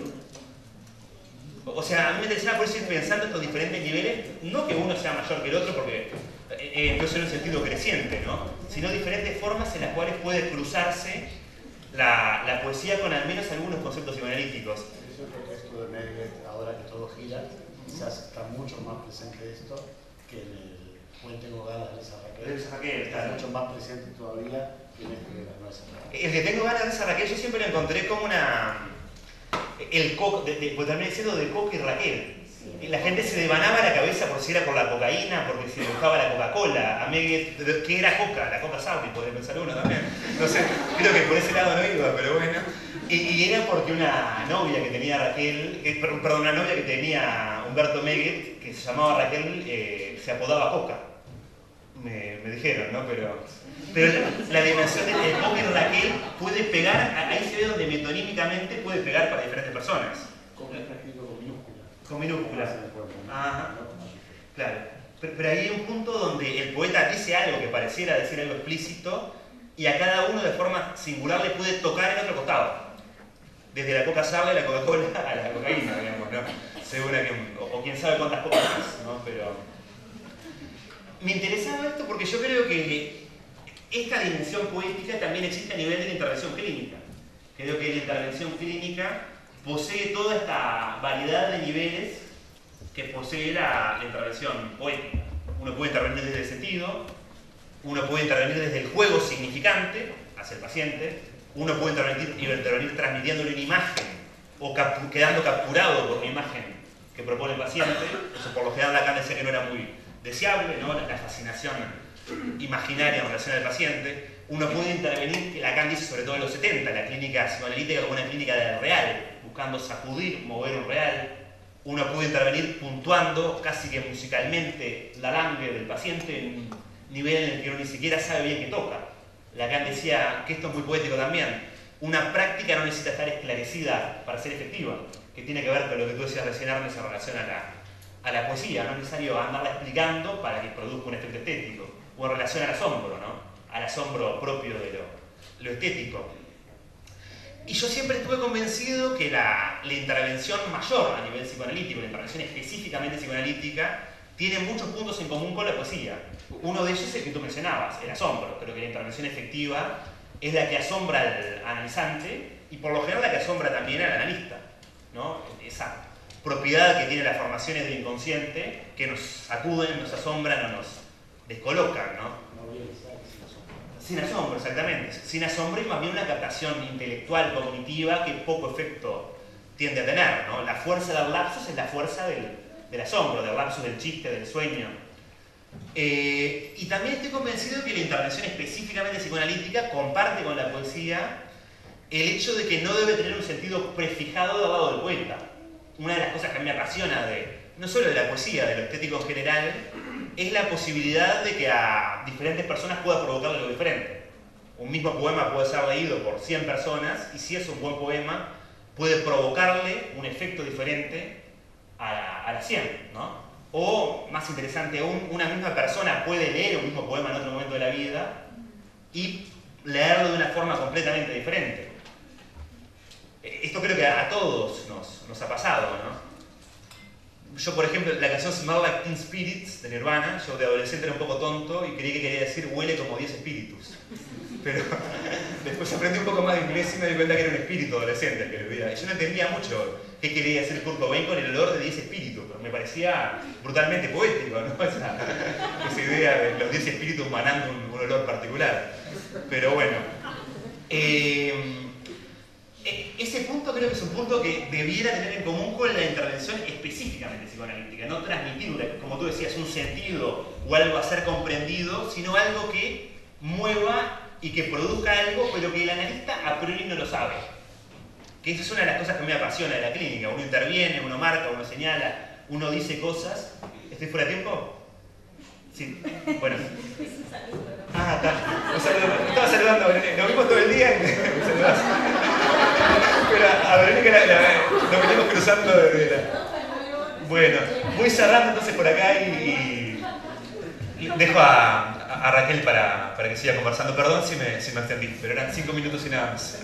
O sea, a mí me interesaba por eso ir pensando estos diferentes niveles, no que uno sea mayor que el otro, porque eh, no es en un sentido creciente, ¿no? Sino diferentes formas en las cuales puede cruzarse la, la poesía con al menos algunos conceptos psicoanalíticos. Es el contexto de Megret, ahora que todo gira, quizás está mucho más presente esto que en el Puente Gogada de Elsa Raquel. Elsa Raquel, está claro. mucho más presente todavía que en este de la Nueva Raquel. El que tengo ganas de Elsa Raquel, yo siempre lo encontré como una... el coco, de, de, pues también diciendo de Coco y Raquel. Sí. La gente se devanaba la cabeza por si era por la cocaína, porque si le gustaba la Coca-Cola. A mí, que era Coca, la Coca Saudi, podría pensar uno también. No sé, creo que por ese lado no iba, pero bueno. Y, y era porque una novia que tenía Raquel, que, perdón, una novia que tenía Humberto Meguet, que se llamaba Raquel, eh, se apodaba Coca. me, me dijeron, ¿no? Pero, pero la, la dimensión del de Poker Raquel puede pegar, ahí se ve donde metonímicamente puede pegar para diferentes personas. ¿Cómo está escrito con minúsculas? Con minúsculas. Ajá. Claro. Pero, pero ahí hay un punto donde el poeta dice algo que pareciera decir algo explícito y a cada uno de forma singular le puede tocar en otro costado. Desde la coca sable a la Coca-Cola a la cocaína, digamos, ¿no? Según a quien, o, o quién sabe cuántas cosas más, ¿no? Pero me interesaba esto porque yo creo que esta dimensión poética también existe a nivel de la intervención clínica. Creo que la intervención clínica posee toda esta variedad de niveles que posee la, la intervención poética. Uno puede intervenir desde el sentido, uno puede intervenir desde el juego significante hacia el paciente, uno puede intervenir, intervenir transmitiéndole una imagen o capu quedando capturado por una imagen que propone el paciente. Eso por lo general Lacan decía que no era muy deseable, ¿no? La fascinación imaginaria en relación al paciente. Uno puede intervenir, que Lacan dice sobre todo en los setenta, la clínica psicoanalítica como una clínica del real, buscando sacudir, mover un real. Uno puede intervenir puntuando casi que musicalmente la langue del paciente en un nivel en el que uno ni siquiera sabe bien qué toca. Lacan decía que esto es muy poético también. Una práctica no necesita estar esclarecida para ser efectiva, que tiene que ver con lo que tú decías recién, Arnes, en relación a la, a la poesía. No es necesario andarla explicando para que produzca un efecto estético, o en relación al asombro, ¿no? Al asombro propio de lo, lo estético. Y yo siempre estuve convencido que la, la intervención mayor a nivel psicoanalítico, la intervención específicamente psicoanalítica, tiene muchos puntos en común con la poesía. Uno de ellos es el que tú mencionabas, el asombro. Creo que la intervención efectiva es la que asombra al analizante y por lo general la que asombra también al analista, ¿no? Esa propiedad que tiene las formaciones del inconsciente que nos sacuden, nos asombran o nos descolocan, ¿no? Sin asombro, exactamente. Sin asombro y más bien una captación intelectual, cognitiva, que poco efecto tiende a tener, ¿no? La fuerza del lapsus es la fuerza del, del asombro, del lapsus, del chiste, del sueño. Eh, y también estoy convencido que la intervención específicamente psicoanalítica comparte con la poesía el hecho de que no debe tener un sentido prefijado del lado del poeta. Una de las cosas que a mí me apasiona, de, no solo de la poesía, de lo estético en general, es la posibilidad de que a diferentes personas pueda provocarle algo diferente. Un mismo poema puede ser leído por cien personas y si es un buen poema puede provocarle un efecto diferente a, a las cien, ¿no? O, más interesante aún, una misma persona puede leer un mismo poema en otro momento de la vida y leerlo de una forma completamente diferente. Esto creo que a todos nos, nos ha pasado, ¿no? Yo, por ejemplo, la canción Smell Like Teen Spirits de Nirvana, yo de adolescente era un poco tonto y creí que quería decir huele como diez espíritus. Pero después aprendí un poco más de inglés y me di cuenta que era un espíritu adolescente el que lo veía. Y yo no entendía mucho qué quería decir Kurt Cobain con el olor de diez espíritus, pero me parecía brutalmente poético, ¿no? Esa, esa idea de los diez espíritus manando un, un olor particular. Pero bueno, eh, ese punto creo que es un punto que debiera tener en común con la intervención específicamente psicoanalítica. No transmitir, como tú decías, un sentido o algo a ser comprendido, sino algo que mueva y que produzca algo, pero que el analista a priori no lo sabe. Que esa es una de las cosas que me apasiona de la clínica. Uno interviene, uno marca, uno señala, uno dice cosas. ¿Estoy fuera de tiempo? Sí. Bueno. Ah, está. Un saludo. Estaba saludando a Verónica. Nos vimos todo el día y me saludás. Pero a Verónica la, la, nos venimos cruzando desde la... Bueno, voy cerrando entonces por acá y, y dejo a, a Raquel para, para que siga conversando. Perdón si me, si me extendí, pero eran cinco minutos y nada más.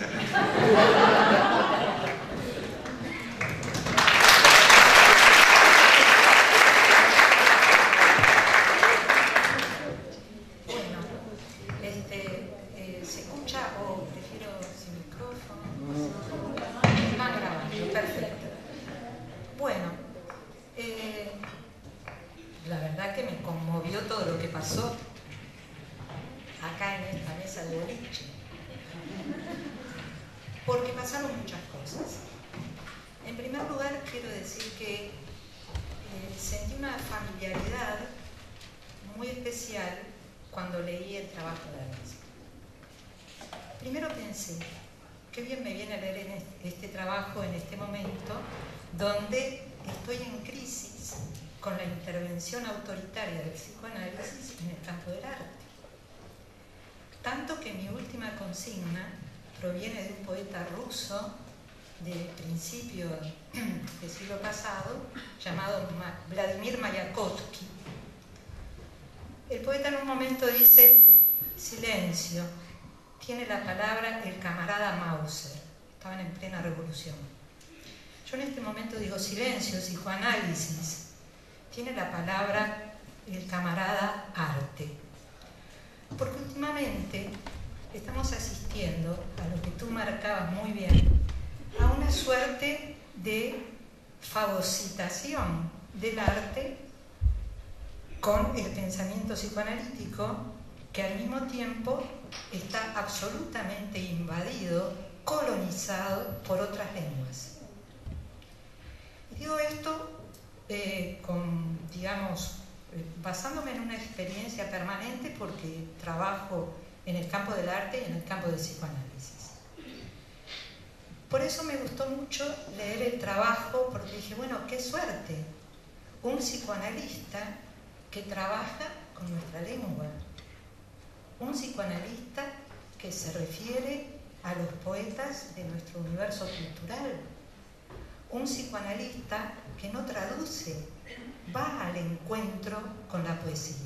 En este momento donde estoy en crisis con la intervención autoritaria del psicoanálisis en el campo del arte. Tanto que mi última consigna proviene de un poeta ruso de principio del siglo pasado, llamado Vladimir Mayakovsky. El poeta en un momento dice: silencio, tiene la palabra el camarada Mauser. Estaban en plena revolución. Yo en este momento digo: silencio, psicoanálisis, tiene la palabra el camarada arte. Porque últimamente estamos asistiendo a lo que tú marcabas muy bien, a una suerte de fagocitación del arte con el pensamiento psicoanalítico, que al mismo tiempo está absolutamente invadido, colonizado por otras lenguas. Y digo esto eh, con, digamos, basándome en una experiencia permanente, porque trabajo en el campo del arte y en el campo del psicoanálisis. Por eso me gustó mucho leer el trabajo, porque dije, bueno, qué suerte, un psicoanalista que trabaja con nuestra lengua, un psicoanalista que se refiere a los poetas de nuestro universo cultural, un psicoanalista que no traduce, va al encuentro con la poesía.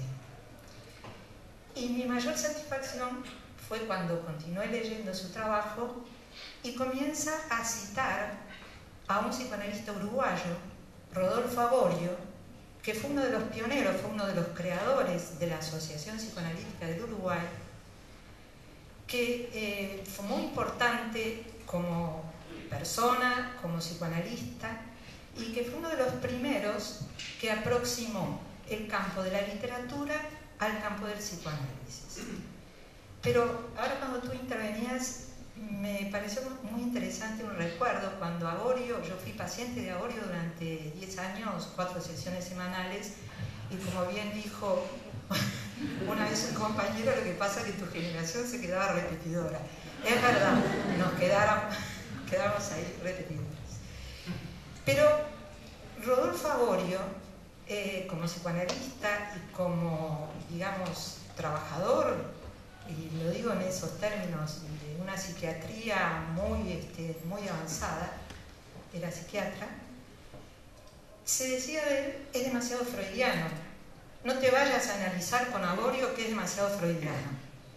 Y mi mayor satisfacción fue cuando continué leyendo su trabajo y comienza a citar a un psicoanalista uruguayo, Rodolfo Aborio, que fue uno de los pioneros, fue uno de los creadores de la Asociación Psicoanalítica del Uruguay, que eh, fue muy importante como persona, como psicoanalista, y que fue uno de los primeros que aproximó el campo de la literatura al campo del psicoanálisis. Pero ahora, cuando tú intervenías, me pareció muy interesante un recuerdo cuando Aborio, yo fui paciente de Aborio durante diez años, cuatro sesiones semanales, y como bien dijo una vez un compañero, lo que pasa es que tu generación se quedaba repetidora. Es verdad, nos quedaron, quedamos ahí repetidores. Pero Rodolfo Aborio, eh, como psicoanalista y como, digamos, trabajador, y lo digo en esos términos, de una psiquiatría muy, este, muy avanzada, era psiquiatra, se decía de él: es demasiado freudiano, no te vayas a analizar con Aborio, que es demasiado freudiano.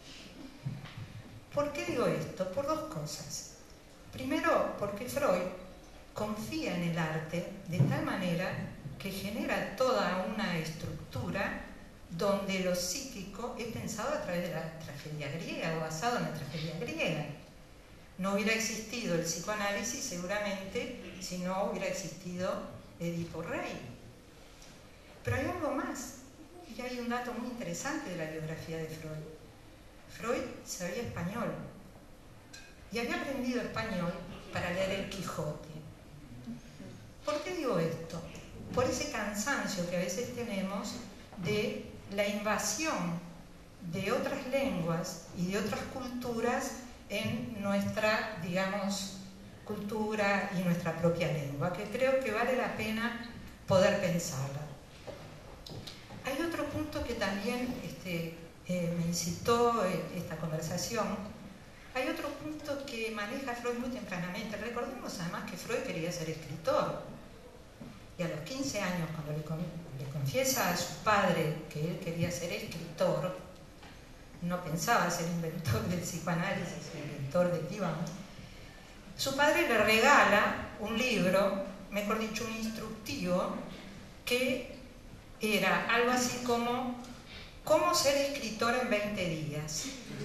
¿Por qué digo esto? Por dos cosas. Primero, porque Freud confía en el arte de tal manera que genera toda una estructura donde lo psíquico es pensado a través de la tragedia griega o basado en la tragedia griega. No hubiera existido el psicoanálisis seguramente si no hubiera existido Edipo Rey. Pero hay algo más, y hay un dato muy interesante de la biografía de Freud. Freud sabía español y había aprendido español para leer el Quijote. ¿Por qué digo esto? Por ese cansancio que a veces tenemos de la invasión de otras lenguas y de otras culturas en nuestra, digamos, cultura y nuestra propia lengua, que creo que vale la pena poder pensarla. Hay otro punto que también este, eh, me incitó eh, esta conversación. Hay otro punto que maneja Freud muy tempranamente. Recordemos además que Freud quería ser escritor. Y a los quince años, cuando le, con, le confiesa a su padre que él quería ser escritor, no pensaba ser inventor del psicoanálisis, inventor del diván, su padre le regala un libro, mejor dicho, un instructivo, que era algo así como ¿cómo ser escritor en veinte días?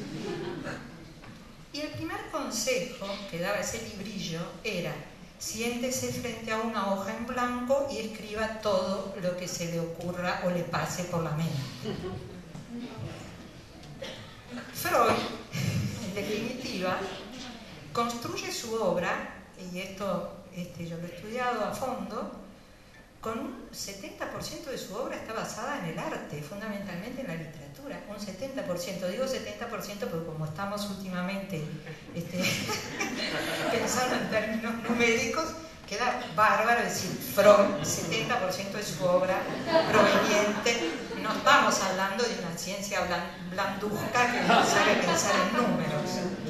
Y el primer consejo que daba ese librillo era: siéntese frente a una hoja en blanco y escriba todo lo que se le ocurra o le pase por la mente. Freud, en definitiva, construye su obra, y esto este, yo lo he estudiado a fondo, con un setenta por ciento de su obra está basada en el arte, fundamentalmente en la literatura. Un setenta por ciento, digo setenta por ciento porque como estamos últimamente este, pensando en términos numéricos, queda bárbaro decir Freud, setenta por ciento de su obra proveniente. No estamos hablando de una ciencia blan- blanduzca que no sabe pensar en números.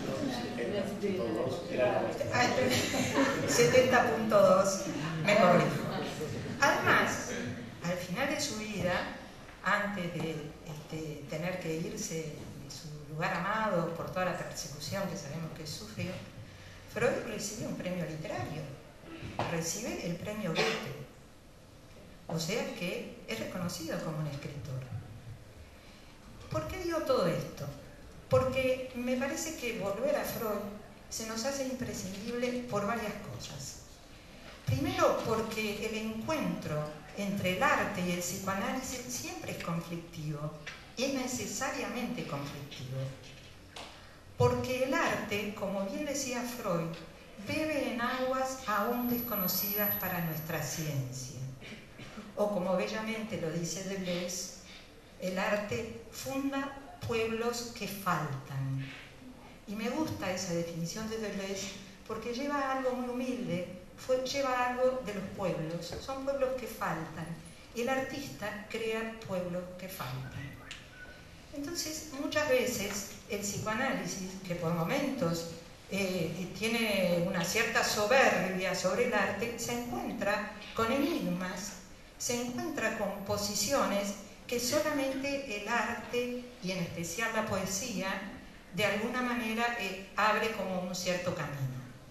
setenta punto dos, me corrijo. Además, al final de su vida, antes de este, tener que irse de su lugar amado por toda la persecución que sabemos que sufrió, Freud recibe un premio literario, recibe el premio Goethe, o sea que es reconocido como un escritor. ¿Por qué digo todo esto? Porque me parece que volver a Freud se nos hace imprescindible por varias cosas. Primero, porque el encuentro entre el arte y el psicoanálisis siempre es conflictivo, y es necesariamente conflictivo. Porque el arte, como bien decía Freud, bebe en aguas aún desconocidas para nuestra ciencia. O como bellamente lo dice Deleuze, el arte funda pueblos que faltan. Y me gusta esa definición de Deleuze porque lleva algo muy humilde, fue, lleva algo de los pueblos, son pueblos que faltan. Y el artista crea pueblos que faltan. Entonces, muchas veces el psicoanálisis, que por momentos eh, tiene una cierta soberbia sobre el arte, se encuentra con enigmas, se encuentra con posiciones que solamente el arte, y en especial la poesía, de alguna manera eh, abre como un cierto camino.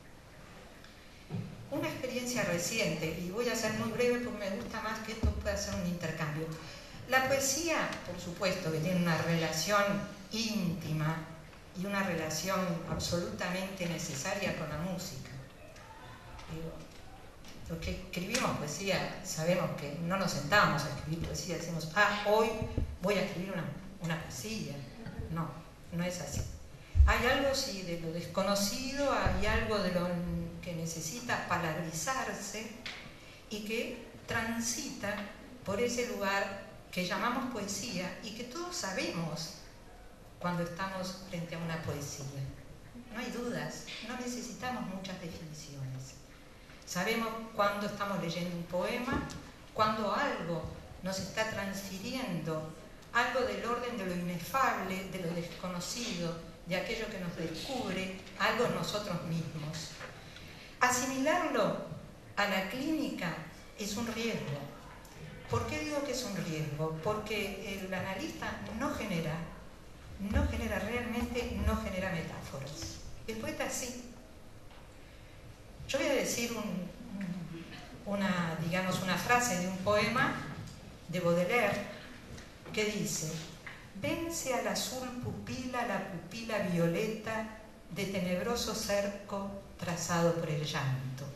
Una experiencia reciente, y voy a ser muy breve porque me gusta más que esto pueda ser un intercambio. La poesía, por supuesto, que tiene una relación íntima y una relación absolutamente necesaria con la música. Digo, los que escribimos poesía sabemos que no nos sentamos a escribir poesía, decimos, ah, hoy voy a escribir una, una poesía. No, no es así. Hay algo, sí, de lo desconocido, hay algo de lo que necesita palabrizarse y que transita por ese lugar que llamamos poesía y que todos sabemos cuando estamos frente a una poesía. No hay dudas, no necesitamos muchas definiciones. Sabemos cuando estamos leyendo un poema, cuando algo nos está transfiriendo, algo del orden de lo inefable, de lo desconocido, de aquello que nos descubre, algo en nosotros mismos. Asimilarlo a la clínica es un riesgo. ¿Por qué digo que es un riesgo? Porque el analista no genera, no genera realmente, no genera metáforas. El poeta sí. Yo voy a decir un, una, digamos, una frase de un poema de Baudelaire que dice: vence al azul pupila la pupila violeta de tenebroso cerco trazado por el llanto.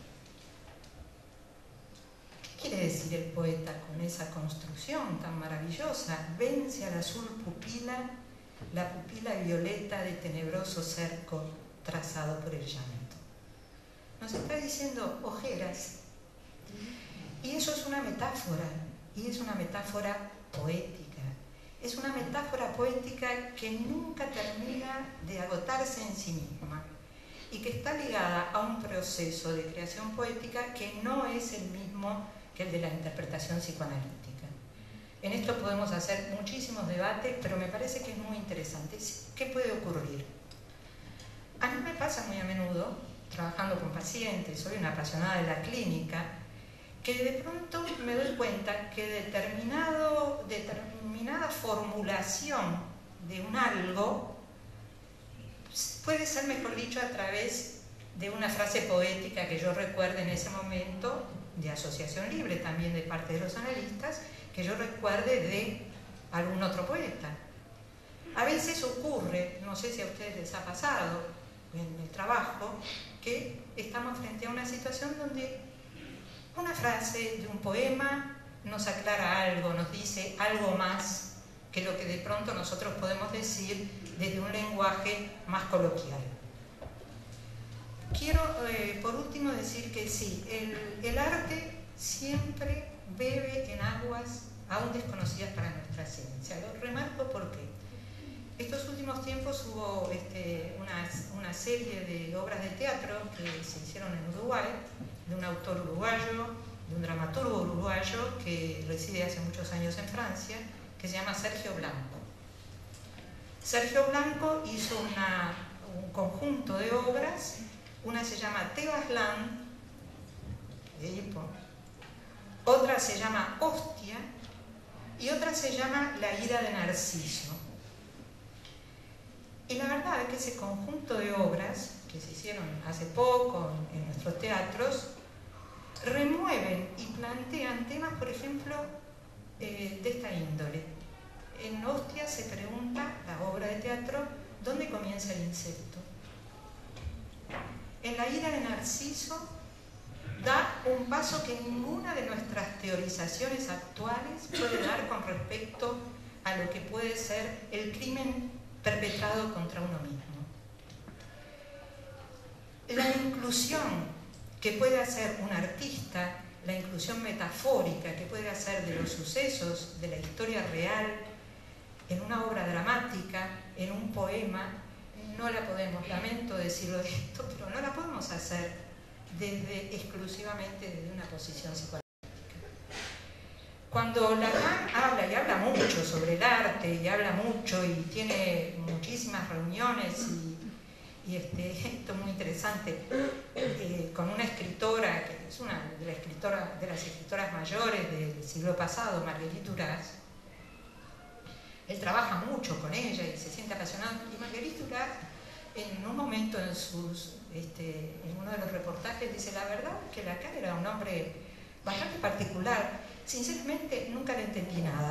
¿Qué quiere decir el poeta con esa construcción tan maravillosa? Vence al azul pupila la pupila violeta de tenebroso cerco trazado por el llanto. Nos está diciendo ojeras. Y eso es una metáfora, y es una metáfora poética. Es una metáfora poética que nunca termina de agotarse en sí misma y que está ligada a un proceso de creación poética que no es el mismo que el de la interpretación psicoanalítica. En esto podemos hacer muchísimos debates, pero me parece que es muy interesante. ¿Qué puede ocurrir? A mí me pasa muy a menudo, trabajando con pacientes, soy una apasionada de la clínica, que de pronto me doy cuenta que determinado, determinada formulación de un algo puede ser, mejor dicho, a través de una frase poética que yo recuerde en ese momento, de asociación libre también de parte de los analistas, que yo recuerde de algún otro poeta. A veces ocurre, no sé si a ustedes les ha pasado en el trabajo, que estamos frente a una situación donde una frase de un poema nos aclara algo, nos dice algo más que lo que de pronto nosotros podemos decir desde un lenguaje más coloquial. Quiero, eh, por último, decir que sí, el, el arte siempre bebe en aguas aún desconocidas para nuestra ciencia. Lo remarco porque estos últimos tiempos hubo este, una, una serie de obras de teatro que se hicieron en Uruguay, de un autor uruguayo, de un dramaturgo uruguayo que reside hace muchos años en Francia, que se llama Sergio Blanco. Sergio Blanco hizo una, un conjunto de obras, una se llama Tebasland, de Hipo, otra se llama Hostia y otra se llama La ira de Narciso. Y la verdad es que ese conjunto de obras que se hicieron hace poco en nuestros teatros remueven y plantean temas, por ejemplo, eh, de esta índole. En Hostia se pregunta, la obra de teatro, ¿dónde comienza el incesto? En La ira de Narciso da un paso que ninguna de nuestras teorizaciones actuales puede dar con respecto a lo que puede ser el crimen perpetrado contra uno mismo. La inclusión que puede hacer un artista, la inclusión metafórica que puede hacer de los sucesos de la historia real en una obra dramática, en un poema, no la podemos, lamento decirlo esto, pero no la podemos hacer desde, exclusivamente desde una posición psicológica. Cuando Lacan habla, y habla mucho sobre el arte, y habla mucho, y tiene muchísimas reuniones, y, y este, esto es muy interesante, eh, con una escritora, que es una de, la escritora, de las escritoras mayores del siglo pasado, Marguerite Duras. Él trabaja mucho con ella y se siente apasionado, y Marguerite Duras, en un momento en, sus, este, en uno de los reportajes, dice: la verdad que Lacan era un hombre bastante particular. Sinceramente, nunca le entendí nada.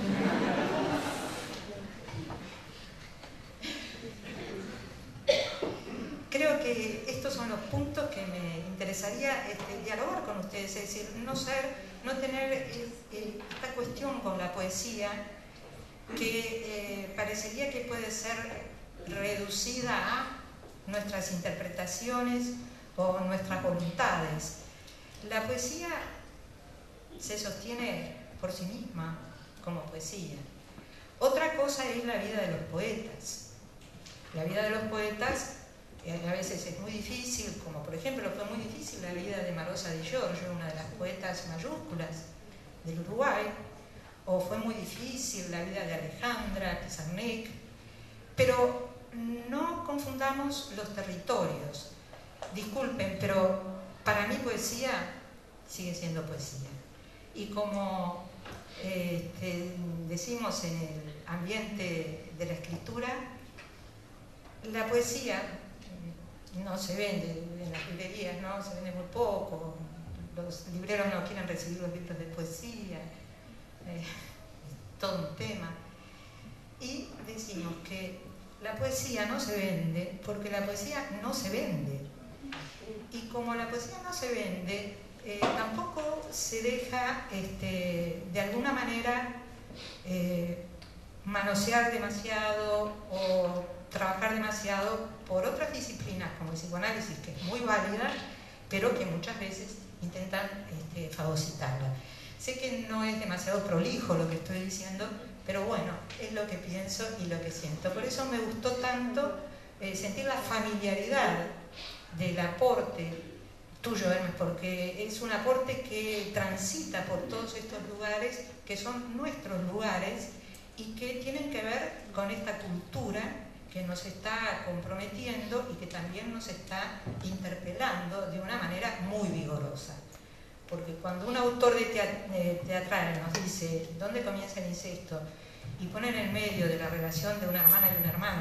Creo que estos son los puntos que me interesaría este, dialogar con ustedes, es decir, no ser, no tener eh, eh, esta cuestión con la poesía que eh, parecería que puede ser reducida a nuestras interpretaciones o nuestras voluntades. La poesía se sostiene por sí misma como poesía. Otra cosa es la vida de los poetas. La vida de los poetas eh, a veces es muy difícil, como por ejemplo fue muy difícil la vida de Marosa Di Giorgio, una de las poetas mayúsculas del Uruguay, o fue muy difícil la vida de Alejandra Pizarnik, pero no confundamos los territorios. Disculpen, pero para mí poesía sigue siendo poesía. Y como eh, este, decimos en el ambiente de la escritura, la poesía no se vende en las librerías, ¿no? Se vende muy poco, los libreros no quieren recibir los libros de poesía, eh, es todo un tema. Y decimos que la poesía no se vende porque la poesía no se vende. Y como la poesía no se vende, Eh, tampoco se deja este, de alguna manera eh, manosear demasiado o trabajar demasiado por otras disciplinas como el psicoanálisis, que es muy válida, pero que muchas veces intentan este, fagocitarla. Sé que no es demasiado prolijo lo que estoy diciendo, pero bueno, es lo que pienso y lo que siento. Por eso me gustó tanto eh, sentir la familiaridad del aporte tuyo, Hermes, porque es un aporte que transita por todos estos lugares, que son nuestros lugares y que tienen que ver con esta cultura que nos está comprometiendo y que también nos está interpelando de una manera muy vigorosa. Porque cuando un autor de teatral nos dice ¿dónde comienza el incesto? Y pone en el medio de la relación de una hermana y un hermano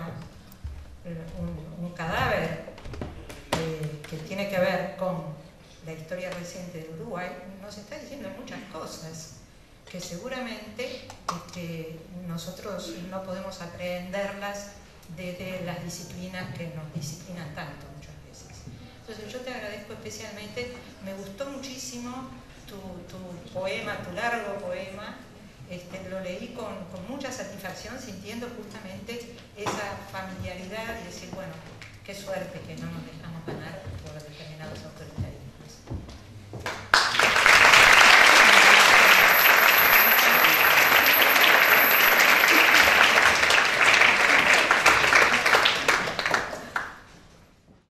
un, un cadáver Eh, que tiene que ver con la historia reciente del Uruguay, nos está diciendo muchas cosas que seguramente este, nosotros no podemos aprehenderlas desde las disciplinas que nos disciplinan tanto muchas veces. Entonces yo te agradezco especialmente, me gustó muchísimo tu, tu poema, tu largo poema, este, lo leí con, con mucha satisfacción, sintiendo justamente esa familiaridad y decir, bueno, qué suerte que no nos dejamos ganar por determinados autoritarios.